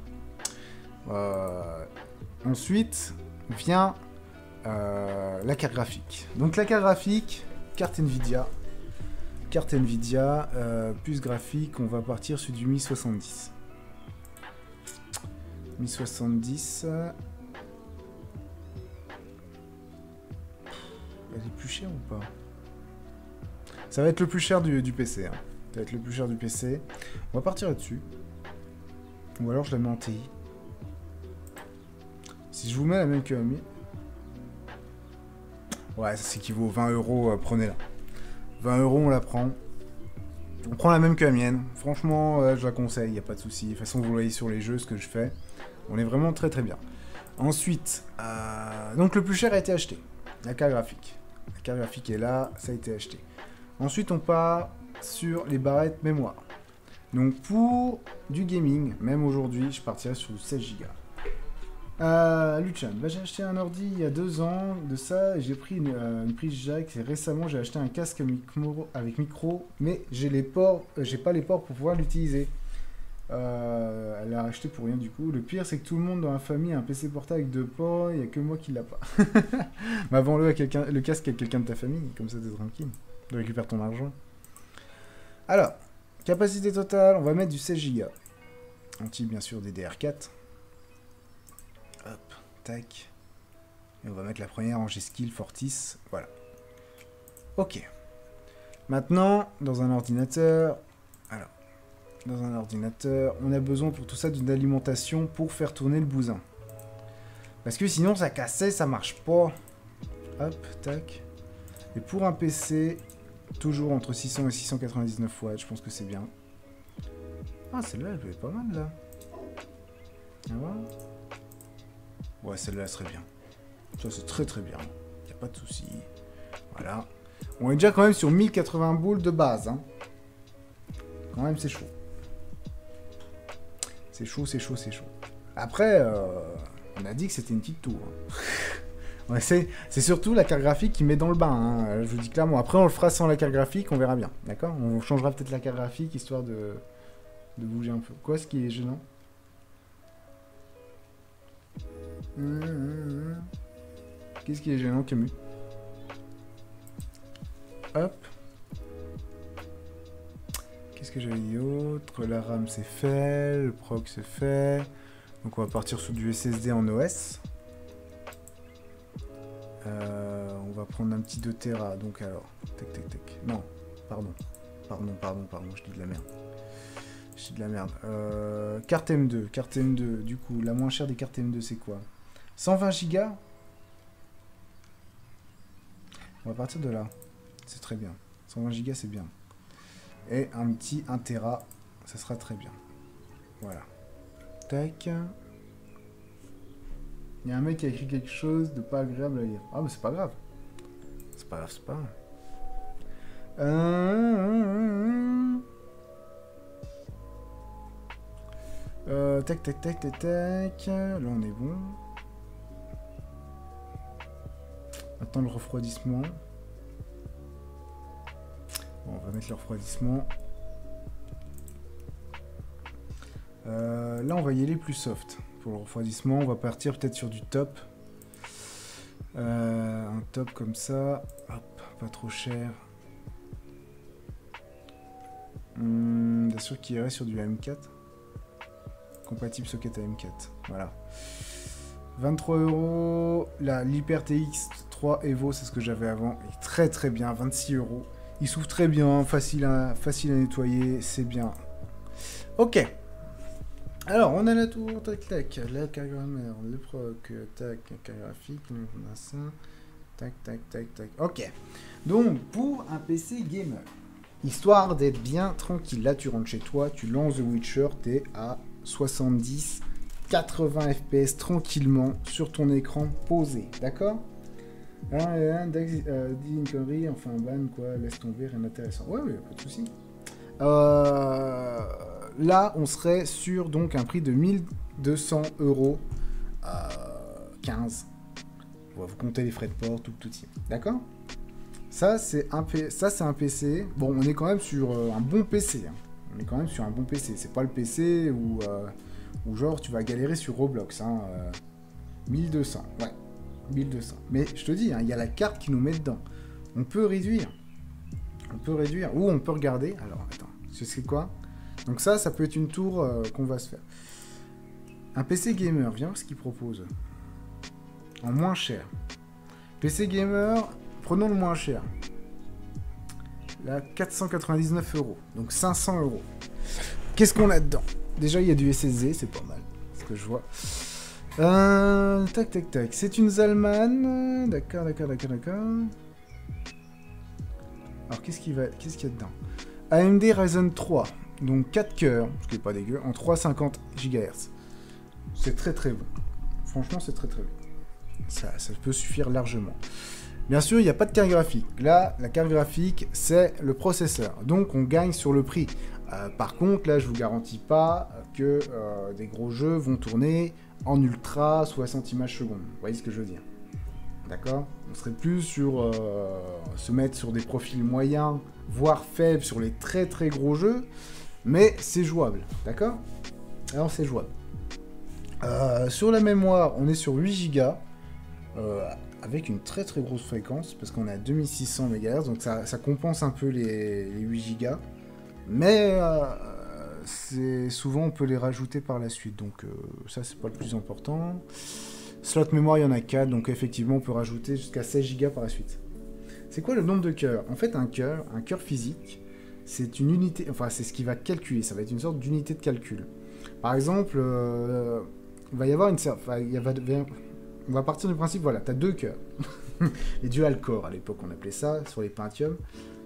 Euh, ensuite, vient euh, la carte graphique. Donc la carte graphique, carte Nvidia. Carte Nvidia, euh, puce graphique, on va partir sur du mille soixante-dix. mille soixante-dix. Elle est plus chère ou pas? Ça va être le plus cher du, du P C. Hein. Ça va être le plus cher du P C. On va partir là-dessus. Ou alors je la mets en T I. Si je vous mets la même que la mienne... Ouais, ça s'équivaut vingt euros, euh, prenez-la. vingt euros, on la prend. On prend la même que la mienne. Franchement, euh, je la conseille, il n'y a pas de souci. De toute façon, vous voyez sur les jeux ce que je fais. On est vraiment très très bien. Ensuite, euh, donc le plus cher a été acheté. La carte graphique. La carte graphique est là, ça a été acheté. Ensuite, on part sur les barrettes mémoire. Donc pour du gaming, même aujourd'hui, je partirai sur seize gigas. Euh, Luchan, bah, j'ai acheté un ordi il y a deux ans de ça, j'ai pris une, euh, une prise jack et récemment j'ai acheté un casque micro, avec micro, mais j'ai les ports, euh, j'ai pas les ports pour pouvoir l'utiliser. Euh, elle l'a acheté pour rien du coup. Le pire c'est que tout le monde dans la famille a un P C portable avec deux ports, il n'y a que moi qui l'a pas. Mais vends-le à quelqu'un, le casque à quelqu'un de ta famille, comme ça t'es tranquille, tu récupères ton argent. Alors, capacité totale, on va mettre du seize gigas. Anti bien sûr D D R quatre. Hop, tac. Et on va mettre la première en G-Skill Fortis. Voilà. Ok. Maintenant, dans un ordinateur... Alors, dans un ordinateur, on a besoin pour tout ça d'une alimentation pour faire tourner le bousin. Parce que sinon, ça cassait, ça marche pas. Hop, tac. Et pour un P C, toujours entre six cents et six cent quatre-vingt-dix-neuf watts, je pense que c'est bien. Ah, celle-là, elle peut être pas mal, là. On va voir. Ouais, celle-là serait bien. Ça, c'est très très bien. Il n'y a pas de souci. Voilà. On est déjà quand même sur mille quatre-vingts boules de base. Hein. Quand même, c'est chaud. C'est chaud, c'est chaud, c'est chaud. Après, euh, on a dit que c'était une petite tour. Hein. Ouais, c'est surtout la carte graphique qui met dans le bain. Hein. Je vous dis clairement. Après, on le fera sans la carte graphique, on verra bien. D'accord? On changera peut-être la carte graphique, histoire de, de bouger un peu. Quoi, ce qui est gênant? Mmh, mmh, mmh. Qu'est-ce qui est gênant, Camus? Hop. Qu'est-ce que j'avais dit autre? La RAM c'est fait, le proc c'est fait. Donc on va partir sur du S S D en O S. Euh, on va prendre un petit deux téra. Donc alors, tac tac tac. Non, pardon. Pardon, pardon, pardon, je dis de la merde. Je dis de la merde. Euh, carte M deux, carte M deux, du coup, la moins chère des cartes M deux c'est quoi? cent vingt gigas. On va partir de là. C'est très bien. cent vingt gigas c'est bien. Et un petit un téra, ça sera très bien. Voilà. Tac. Il y a un mec qui a écrit quelque chose de pas agréable à lire. Ah mais c'est pas grave. C'est pas grave, c'est pas grave. Euh... Euh, tac, tac, tac, tac, tac. Là on est bon. Maintenant le refroidissement. Bon, on va mettre le refroidissement. Euh, là, on va y aller plus soft. Pour le refroidissement, on va partir peut-être sur du top. Euh, un top comme ça. Hop, pas trop cher. Hum, bien sûr qu'il irait sur du A M quatre. Compatible socket A M quatre. Voilà. vingt-trois euros. Là, l'Hyper T X trois Evo, c'est ce que j'avais avant. Il est très très bien. vingt-six euros. Il s'ouvre très bien, facile à, facile à nettoyer, c'est bien. Ok. Alors, on a la tour, tac, tac, la carte grammaire, le proc, tac, carte graphique, on a ça, tac, tac, tac, tac. Ok. Donc, pour un P C gamer, histoire d'être bien tranquille, là, tu rentres chez toi, tu lances The Witcher, t'es à soixante-dix, quatre-vingts F P S tranquillement sur ton écran posé, d'accord? Ah, euh, dit une connerie, enfin ban quoi, laisse tomber, rien d'intéressant. Ouais, ouais, pas de soucis. Euh, là, on serait sur donc un prix de mille deux cents euros, euh, quinze. Vous comptez les frais de port, tout, tout y. D'accord? Ça, c'est un, P... un P C. Bon, on est quand même sur euh, un bon P C. Hein. On est quand même sur un bon P C. C'est pas le P C où, euh, où genre tu vas galérer sur Roblox. Hein, euh, mille deux cents, ouais. mille deux cents. Mais je te dis, il hein, y a la carte qui nous met dedans. On peut réduire. On peut réduire. Ou on peut regarder. Alors, attends. C'est quoi? Donc ça, ça peut être une tour euh, qu'on va se faire. Un P C gamer. Viens voir ce qu'il propose. En moins cher. P C gamer, prenons le moins cher. Là, quatre cent quatre-vingt-dix-neuf euros. Donc cinq cents euros. Qu'est-ce qu'on a dedans? Déjà, il y a du S S D. C'est pas mal. Ce que je vois. Euh, tac, tac, tac. C'est une Zalman. D'accord, d'accord, d'accord, d'accord. Alors, qu'est-ce qu'il va... qu'est-ce qu'il y a dedans? A M D Ryzen trois. Donc, quatre cœurs, ce qui n'est pas dégueu, en trois cent cinquante gigahertz. C'est très, très bon. Franchement, c'est très, très bon. Ça, ça peut suffire largement. Bien sûr, il n'y a pas de carte graphique. Là, la carte graphique, c'est le processeur. Donc, on gagne sur le prix. Euh, par contre, là, je vous garantis pas que euh, des gros jeux vont tourner en ultra soixante images secondes. Vous voyez ce que je veux dire? D'accord? On serait plus sur euh, se mettre sur des profils moyens, voire faibles sur les très très gros jeux, mais c'est jouable. D'accord? Alors c'est jouable. Euh, sur la mémoire, on est sur huit gigas, euh, avec une très très grosse fréquence, parce qu'on est à deux mille six cents mégahertz, donc ça, ça compense un peu les, les huit gigas. Mais euh, c'est souvent on peut les rajouter par la suite, donc euh, ça c'est pas le plus important. Slot mémoire il y en a quatre, donc effectivement on peut rajouter jusqu'à seize gigas par la suite. C'est quoi le nombre de cœurs? En fait un cœur, un cœur physique, c'est une unité, enfin c'est ce qui va calculer, ça va être une sorte d'unité de calcul. Par exemple, euh, il va y avoir une... Enfin, il va, on va partir du principe, voilà, tu as deux cœurs. Les dual core à l'époque on appelait ça, sur les Pentium.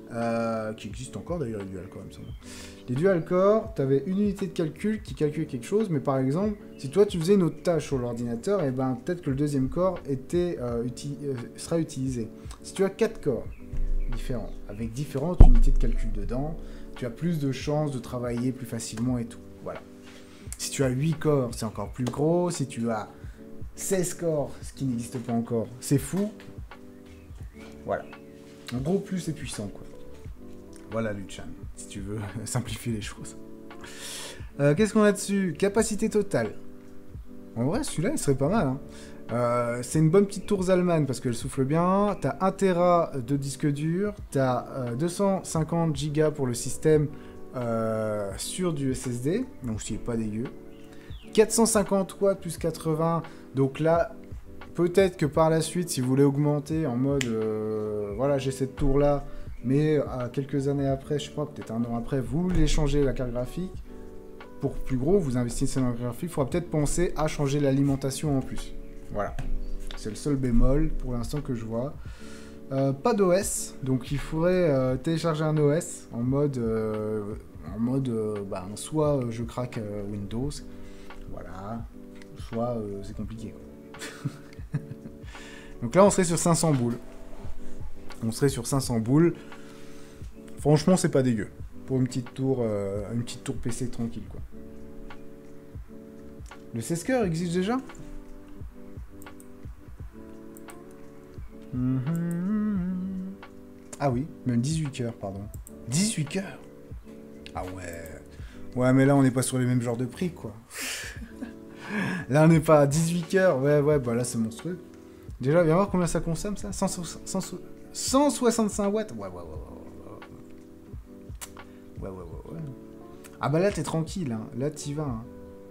euh, qui existent encore d'ailleurs, les dual-core, il me semble. Les dual-core, tu avais une unité de calcul qui calculait quelque chose, mais par exemple, si toi tu faisais une autre tâche sur l'ordinateur, et ben peut-être que le deuxième corps était, euh, uti euh, sera utilisé. Si tu as quatre corps différents, avec différentes unités de calcul dedans, tu as plus de chances de travailler plus facilement et tout. Voilà. Si tu as huit corps, c'est encore plus gros. Si tu as seize corps, ce qui n'existe pas encore, c'est fou. Voilà. En gros, plus c'est puissant, quoi. Voilà, Luchan, si tu veux simplifier les choses. Euh, Qu'est-ce qu'on a dessus? Capacité totale. En vrai, celui-là, il serait pas mal. Hein. Euh, c'est une bonne petite tour Zalman parce qu'elle souffle bien. T'as un téra de disque dur. T'as euh, deux cent cinquante gigas pour le système euh, sur du S S D. Donc, ce qui est pas dégueu. quatre cent cinquante watts plus quatre-vingts. Donc là, peut-être que par la suite, si vous voulez augmenter en mode... Euh, voilà, j'ai cette tour-là. Mais à quelques années après, je crois, peut-être un an après, vous voulez changer la carte graphique. Pour plus gros, vous investissez dans la carte graphique. Il faudra peut-être penser à changer l'alimentation en plus. Voilà. C'est le seul bémol pour l'instant que je vois. Euh, pas d'O S. Donc il faudrait euh, télécharger un O S en mode... Euh, en mode euh, bah, soit euh, je craque euh, Windows. Voilà. Soit euh, c'est compliqué. Quoi. Donc là, on serait sur cinq cents boules. On serait sur cinq cents boules. Franchement, c'est pas dégueu. Pour une petite tour, euh, une petite tour P C tranquille, quoi. Le seize cœurs existe déjà? Mm-hmm. Ah oui, même dix-huit cœurs, pardon. dix-huit cœurs? Ah ouais. Ouais, mais là, on n'est pas sur les mêmes genres de prix, quoi. Là, on n'est pas à dix-huit cœurs. Ouais, ouais, bah là, c'est monstrueux. Déjà, viens voir combien ça consomme, ça. cent soixante-cinq watts. Ouais, ouais, ouais, ouais. Ouais, ouais, ouais, ouais. Ah bah là, t'es tranquille, hein. Là, t'y vas, hein.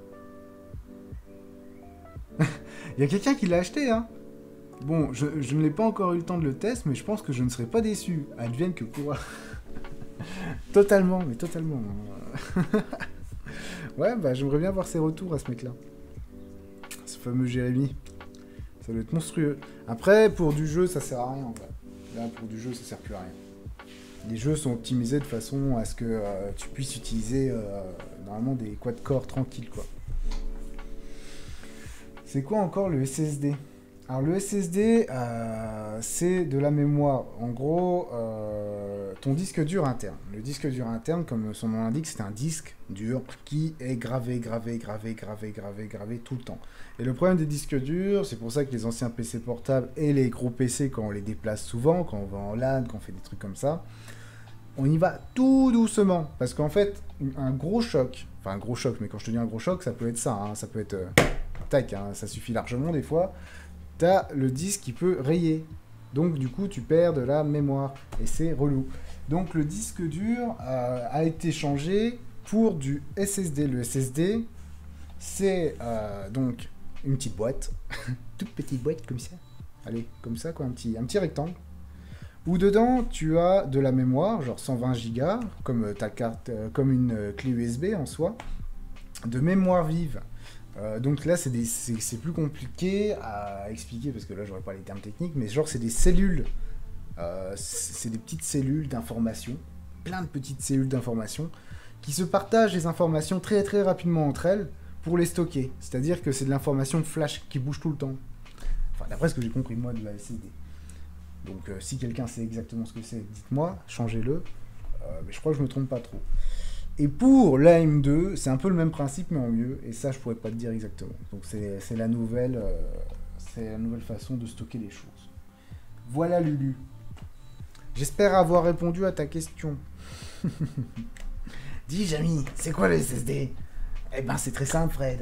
Il y a quelqu'un qui l'a acheté, hein. Bon, je, je ne l'ai pas encore eu le temps de le tester, mais je pense que je ne serai pas déçu. Advienne que pourra. Totalement, mais totalement. Ouais, bah j'aimerais bien voir ses retours à ce mec-là. Ce fameux Jérémy. Ça doit être monstrueux. Après, pour du jeu, ça sert à rien, en fait. Là, pour du jeu, ça sert plus à rien. Les jeux sont optimisés de façon à ce que euh, tu puisses utiliser euh, normalement des quad-core tranquilles, quoi. C'est quoi encore le S S D? Alors le S S D, euh, c'est de la mémoire. En gros, euh, ton disque dur interne. Le disque dur interne, comme son nom l'indique, c'est un disque dur qui est gravé, gravé, gravé, gravé, gravé, gravé tout le temps. Et le problème des disques durs, c'est pour ça que les anciens P C portables et les gros P C, quand on les déplace souvent, quand on va en LAN, quand on fait des trucs comme ça, on y va tout doucement. Parce qu'en fait, un gros choc, enfin un gros choc, mais quand je te dis un gros choc, ça peut être ça, hein, ça peut être... Euh, tac, hein, ça suffit largement des fois. T'as le disque qui peut rayer. Donc du coup, tu perds de la mémoire. Et c'est relou. Donc le disque dur euh, a été changé pour du S S D. Le S S D, c'est euh, donc une petite boîte. Toute petite boîte comme ça. Allez, comme ça, quoi, un petit, un petit rectangle. Où dedans, tu as de la mémoire, genre cent vingt gigas, comme ta carte, euh, comme une euh, clé U S B en soi, de mémoire vive. Euh, donc là, c'est plus compliqué à expliquer, parce que là, j'aurais pas les termes techniques, mais genre, c'est des cellules, euh, c'est des petites cellules d'information, plein de petites cellules d'information, qui se partagent les informations très très rapidement entre elles pour les stocker. C'est-à-dire que c'est de l'information flash qui bouge tout le temps. Enfin, d'après ce que j'ai compris, moi, de la S S D. Donc, euh, si quelqu'un sait exactement ce que c'est, dites-moi, changez-le. Euh, mais je crois que je me trompe pas trop. Et pour l'A M deux, c'est un peu le même principe, mais en mieux. Et ça, je pourrais pas te dire exactement. Donc, c'est la nouvelle, euh, c'est la nouvelle façon de stocker les choses. Voilà, Lulu. J'espère avoir répondu à ta question. Dis, Jamy, c'est quoi le S S D? Eh ben, c'est très simple, Fred.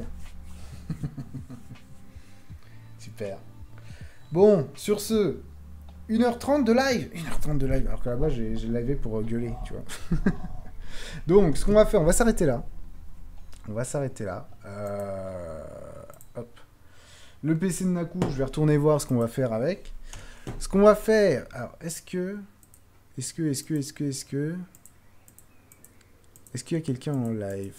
Super. Bon, sur ce... une heure trente de live. une heure trente de live. Alors que là-bas, j'ai livé pour gueuler, tu vois. Donc, ce qu'on va faire, on va s'arrêter là. On va s'arrêter là. Euh... Hop. Le P C de Naku, je vais retourner voir ce qu'on va faire avec. Ce qu'on va faire... Alors, est-ce que... Est-ce que, est-ce que, est-ce que, est-ce que... Est-ce qu'il y a quelqu'un en live?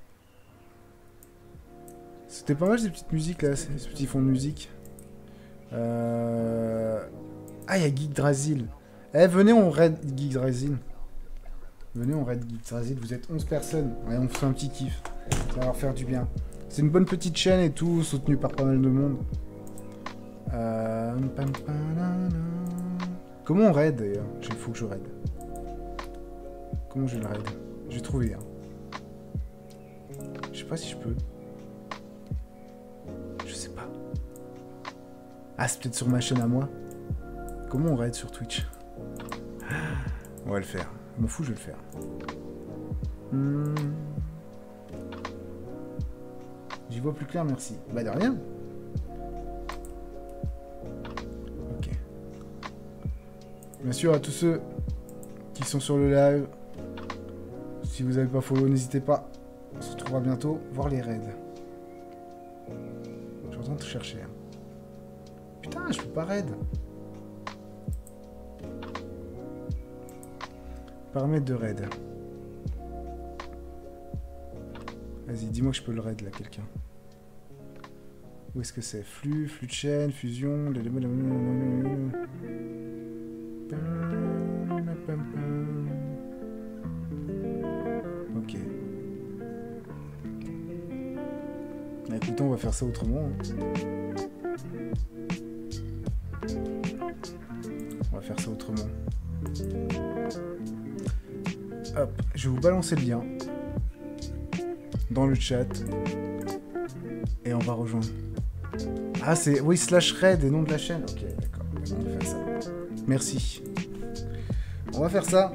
C'était pas mal ces petites musiques là, ces petits fonds de musique. Euh... Ah, il y a Geek Drasil. Eh, venez, on raid Yggdrasil. Venez, on raid Yggdrasil. Vous êtes onze personnes. Ouais, on fait un petit kiff. Ça va leur faire du bien. C'est une bonne petite chaîne et tout, soutenue par pas mal de monde. Euh... Comment on raid d'ailleurs? Il faut que je raid. Comment je le raid? J'ai trouvé. Hein. Je sais pas si je peux. Je sais pas. Ah, c'est peut-être sur ma chaîne à moi. Comment on raid sur Twitch? On va le faire. Je m'en fous, je vais le faire. Hmm. J'y vois plus clair, merci. Bah de rien. Ok. Bien sûr, à tous ceux qui sont sur le live, si vous n'avez pas follow, n'hésitez pas. On se retrouvera bientôt. Voir les raids. Je suis en train de chercher. Putain, je peux pas raid. Paramètres de raid. Vas-y, dis-moi que je peux le raid là, quelqu'un. Où est-ce que c'est? Flux, flux de chaîne, fusion. Ok. Bah, écoutez, on va faire ça autrement. Hein. On va faire ça autrement. Hop, je vais vous balancer le lien dans le chat et on va rejoindre. Ah, c'est oui slash raid et nom de la chaîne. Ok, d'accord. On va faire ça. Merci. On va faire ça.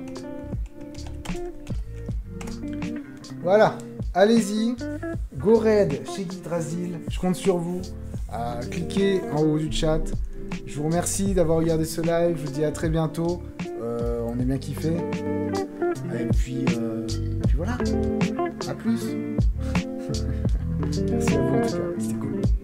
Voilà. Allez-y. Go raid chez Yggdrasil. Je compte sur vous. Euh, cliquez en haut du chat. Je vous remercie d'avoir regardé ce live. Je vous dis à très bientôt. Euh, on est bien kiffé. Et puis, euh, puis voilà. À plus. Merci à vous en tout cas. C'était cool.